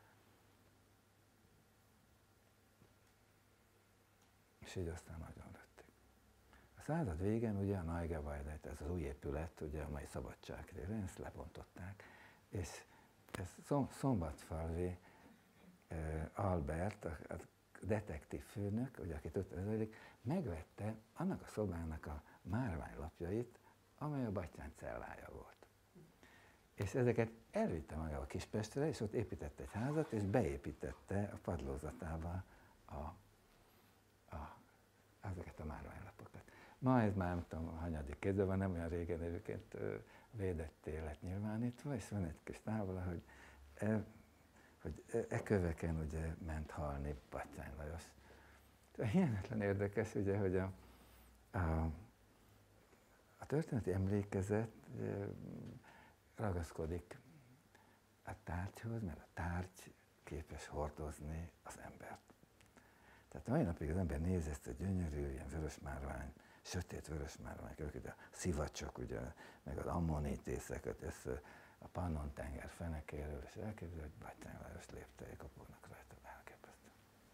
És így aztán nagyon lőtték. A század végén ugye a Neugebäude, ez az új épület, ugye a mai Szabadságtéren, ezt lebontották, és ez Szombatfalvi Albert, a detektív főnök, ugye, akit ötvenötödik, megvette annak a szobának a márványlapjait, amely a Batthyány cellája volt. És ezeket elvitte maga a Kispestre, és ott épített egy házat, és beépítette a padlózatába a, a, ezeket a márványlapokat. Ma ez már nem tudom, a hanyadik kézben van, nem olyan régen egyébként védetté lett nyilvánítva, és van egy kis tábla, hogy e, hogy e köveken ugye ment halni Batthyány Lajos. Hihetetlen érdekes, ugye, hogy a, a, a történeti emlékezet ugye, ragaszkodik a tárgyhoz, mert a tárgy képes hordozni az embert. Tehát a mai napig az ember nézi ezt a gyönyörű, ilyen vörösmárvány, sötét vörösmárvány köveket, a szivacsok, ugye, meg az ammonitészeket, ezt a Pannon-tenger fenekéről, és elképzel, hogy Batthyány Lajos léptei kapódnak rajta, elképesztő.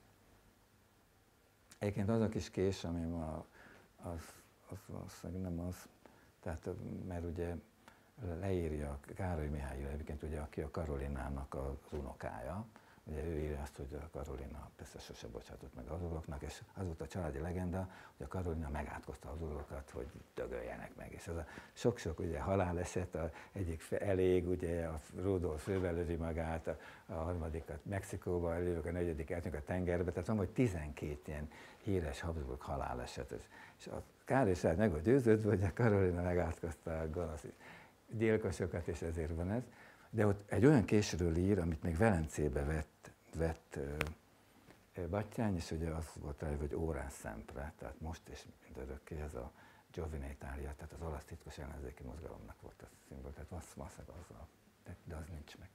Egyébként az a kis kés, ami ma, az, az valószínűleg nem az, tehát, mert ugye leírja Károly Mihály, egyébként ugye, aki a Karolinának az unokája, ugye ő írja azt, hogy a Karolina persze sose bocsátott meg az uroknak, és az volt a családi legenda, hogy a Karolina megátkozta az urokat, hogy dögöljenek meg. És az a sok-sok ugye haláleset, a egyik elég, ugye a Rudolf főbelövi magát, a, a harmadikat Mexikóba, elévők a negyedik eltűnik a tengerbe, tehát van, hogy tizenkét ilyen híres Habsburg haláleset. És a Károly saját meg volt győződve, hogy a Karolina megátkozta a gonosz gyilkosokat, és ezért van ez. De ott egy olyan késről ír, amit még Velencébe vett, vett uh, Batthyány, és ugye az volt rá, hogy órán szempre, tehát most és mindörökké ez a Giovine Italia, tehát az olasz titkos ellenzéki mozgalomnak volt a szimbol, tehát valószínűleg azzal, de az nincs meg.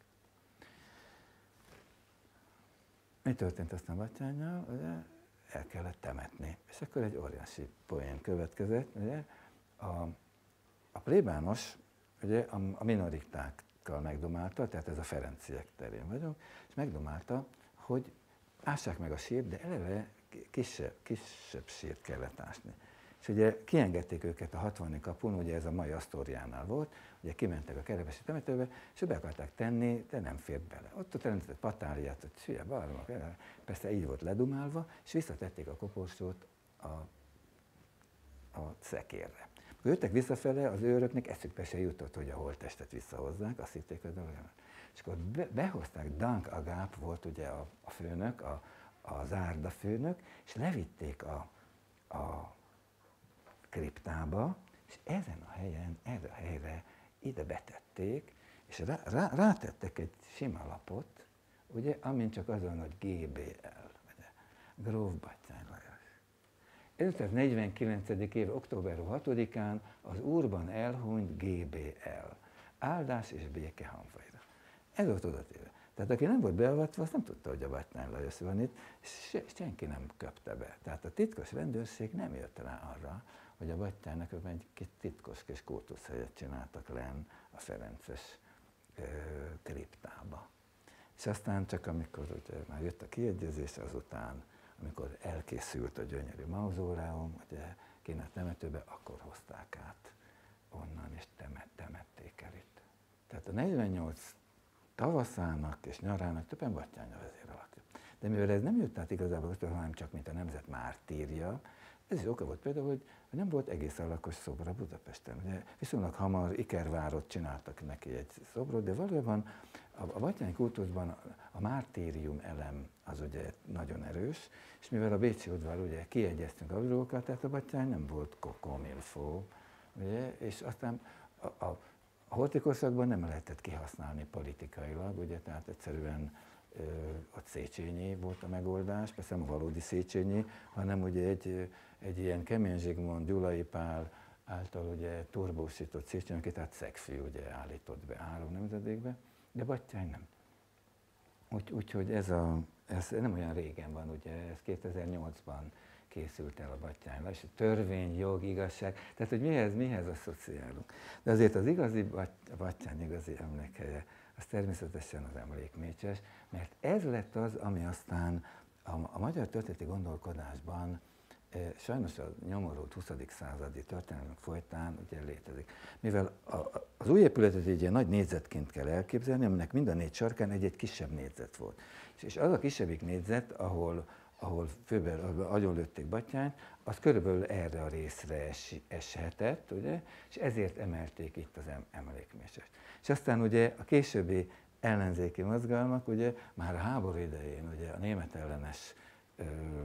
Mi történt aztán Batthyánnyal? Ugye el kellett temetni, és akkor egy óriási poén következett, ugye a, a plébános, ugye a, a minoritákkal megdomálta, tehát ez a Ferenciek terén vagyunk, és megdomálta, hogy ássák meg a sírt, de eleve kisebb, kisebb sírt kellett ásni. És ugye kiengedték őket a hatvani kapun, ugye ez a mai Asztóriánál volt, ugye kimentek a Kerepesi temetőbe, és be akarták tenni, de nem fért bele. Ott ott rendezett patáliát, hogy hülye barmak, persze így volt ledumálva, és visszatették a koporsót a, a szekérre. Jöttek visszafele, az őröknek eszükbe se jutott, hogy a holttestet visszahozzák, azt hitték, hogy dolgokat. És akkor be, behozták, Dank Agáp volt ugye a, a főnök, a, a zárda főnök, és levitték a, a kriptába, és ezen a helyen, erre a helyre ide betették, és rá, rá, rátettek egy sima lapot, ugye, amin csak azon, hogy gé bé el, ugye, Gróf Batthyány Lajos. ezerszáznegyvenkilencedik év október hatodikán az Úrban elhunyt gé bé el, áldás és béke hamvaira. Ez volt odatéve. Tehát aki nem volt beavatva, azt nem tudta, hogy a Batthyány Lajos van itt, és senki nem köpte be. Tehát a titkos rendőrség nem jött rá arra, hogy a Batthyánynak egy titkos kis kultuszhelyet csináltak lenn a ferences ö, kriptába. És aztán csak amikor ugye, már jött a kiegyezés, azután, amikor elkészült a gyönyörű mauzóleum, ugye kéne temetőbe, akkor hozták át onnan, és temet, temették el itt. Tehát a negyvennyolc tavaszának és nyarának többen Batthyány a vezér alakja. De mivel ez nem jött át igazából, hanem csak mint a nemzet mártírja, ez is oka volt például, hogy nem volt egész alakos szobra Budapesten. Ugye viszonylag hamar Ikervárot csináltak neki egy szobrot, de valójában a, a batthyány kultuszban a, a mártírium elem az ugye nagyon erős, és mivel a bécsi udvar ugye kiegyeztünk a dolgokat, tehát a Batthyány nem volt komilfó, ugye, és aztán a, a, a holtikorsakban nem lehetett kihasználni politikailag, ugye, tehát egyszerűen ott Széchenyi volt a megoldás, persze nem a valódi Széchenyi, hanem ugye egy, egy ilyen Kemény Zsigmond, Gyulai Pál által ugye turbósított Széchenyi, akit hát Szegfű ugye állított be három nemzedékbe, de Batthyány nem. Úgy, úgyhogy ez, a, ez nem olyan régen van, ugye ez kétezer-nyolcban készült el a Batthyány, és a törvény, jog, igazság, tehát hogy mihez, mihez asszociálunk. De azért az igazi Batthyány igazi emlékhelye, az természetesen az emlékmécses, mert ez lett az, ami aztán a, a magyar történeti gondolkodásban e, sajnos a nyomorult huszadik századi történelmek folytán ugye létezik. Mivel a, a, az új épületet egy ilyen nagy négyzetként kell elképzelni, aminek mind a négy sarkán egy-egy kisebb négyzet volt. És, és az a kisebbik négyzet, ahol ahol főben agyonlőtték Batthyányt, az körülbelül erre a részre es, eshetett, ugye, és ezért emelték itt az emlékmécsest. És aztán ugye a későbbi ellenzéki mozgalmak, ugye már a háború idején, ugye a német ellenes ö,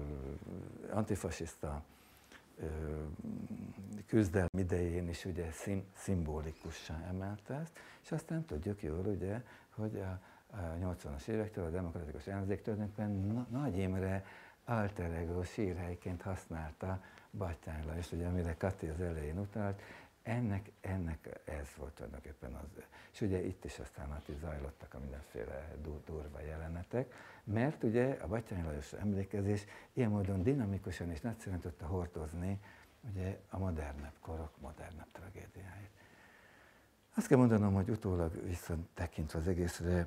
antifasiszta ö, küzdelem idején is ugye szim, szimbolikussá emelte ezt, és aztán tudjuk jól, ugye, hogy a a nyolcvanas évektől a demokratikus ellenzék tulajdonképpen na, Nagy Imre alter ego sírhelyként használta Batthyány Lajost, ugye amire Kati az elején utalt, ennek, ennek ez volt tulajdonképpen az. És ugye itt is aztán hát zajlottak a mindenféle durva jelenetek, mert ugye a Batthyány Lajos emlékezés ilyen módon dinamikusan és nagyszerűen tudta hordozni ugye a modernebb korok modernebb tragédiáit. Azt kell mondanom, hogy utólag visszatekintve az egészre,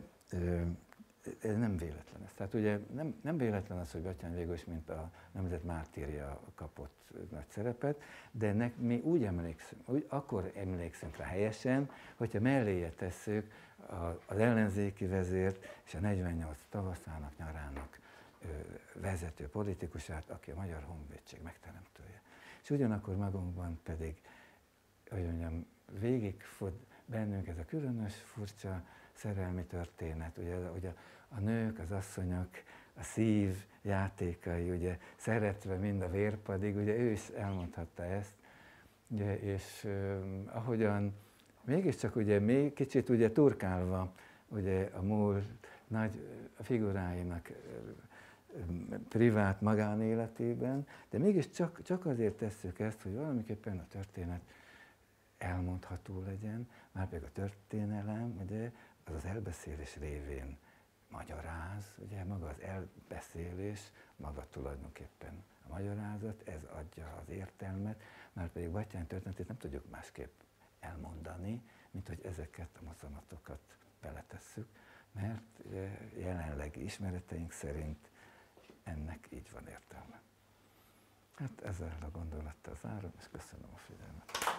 ez nem véletlen ez. Tehát ugye nem, nem véletlen az, hogy Batthyány végül is, mint a nemzet mártírja kapott nagy szerepet, de ennek mi úgy emlékszünk, úgy, akkor emlékszünk rá helyesen, hogyha melléje tesszük az ellenzéki vezért és a negyvennyolc tavaszának, nyarának vezető politikusát, aki a Magyar Honvédség megteremtője. És ugyanakkor magunkban pedig, hogy mondjam, végigfut bennünk ez a különös, furcsa szerelmi történet, ugye, ugye a nők, az asszonyok, a szív játékai, ugye szeretve mind a vérpadig, ugye ő is elmondhatta ezt, ugye, és uh, ahogyan mégiscsak ugye még kicsit ugye turkálva ugye a múlt nagy figuráinak uh, privát magánéletében, de mégis csak, csak azért tesszük ezt, hogy valamiképpen a történet elmondható legyen, már pedig a történelem, ugye, az az elbeszélés révén magyaráz, ugye maga az elbeszélés, maga tulajdonképpen a magyarázat, ez adja az értelmet, már pedig Batthyány történetét nem tudjuk másképp elmondani, mint hogy ezeket a mozzanatokat beletesszük, mert jelenlegi ismereteink szerint ennek így van értelme. Hát ezzel a gondolattal zárom, és köszönöm a figyelmet.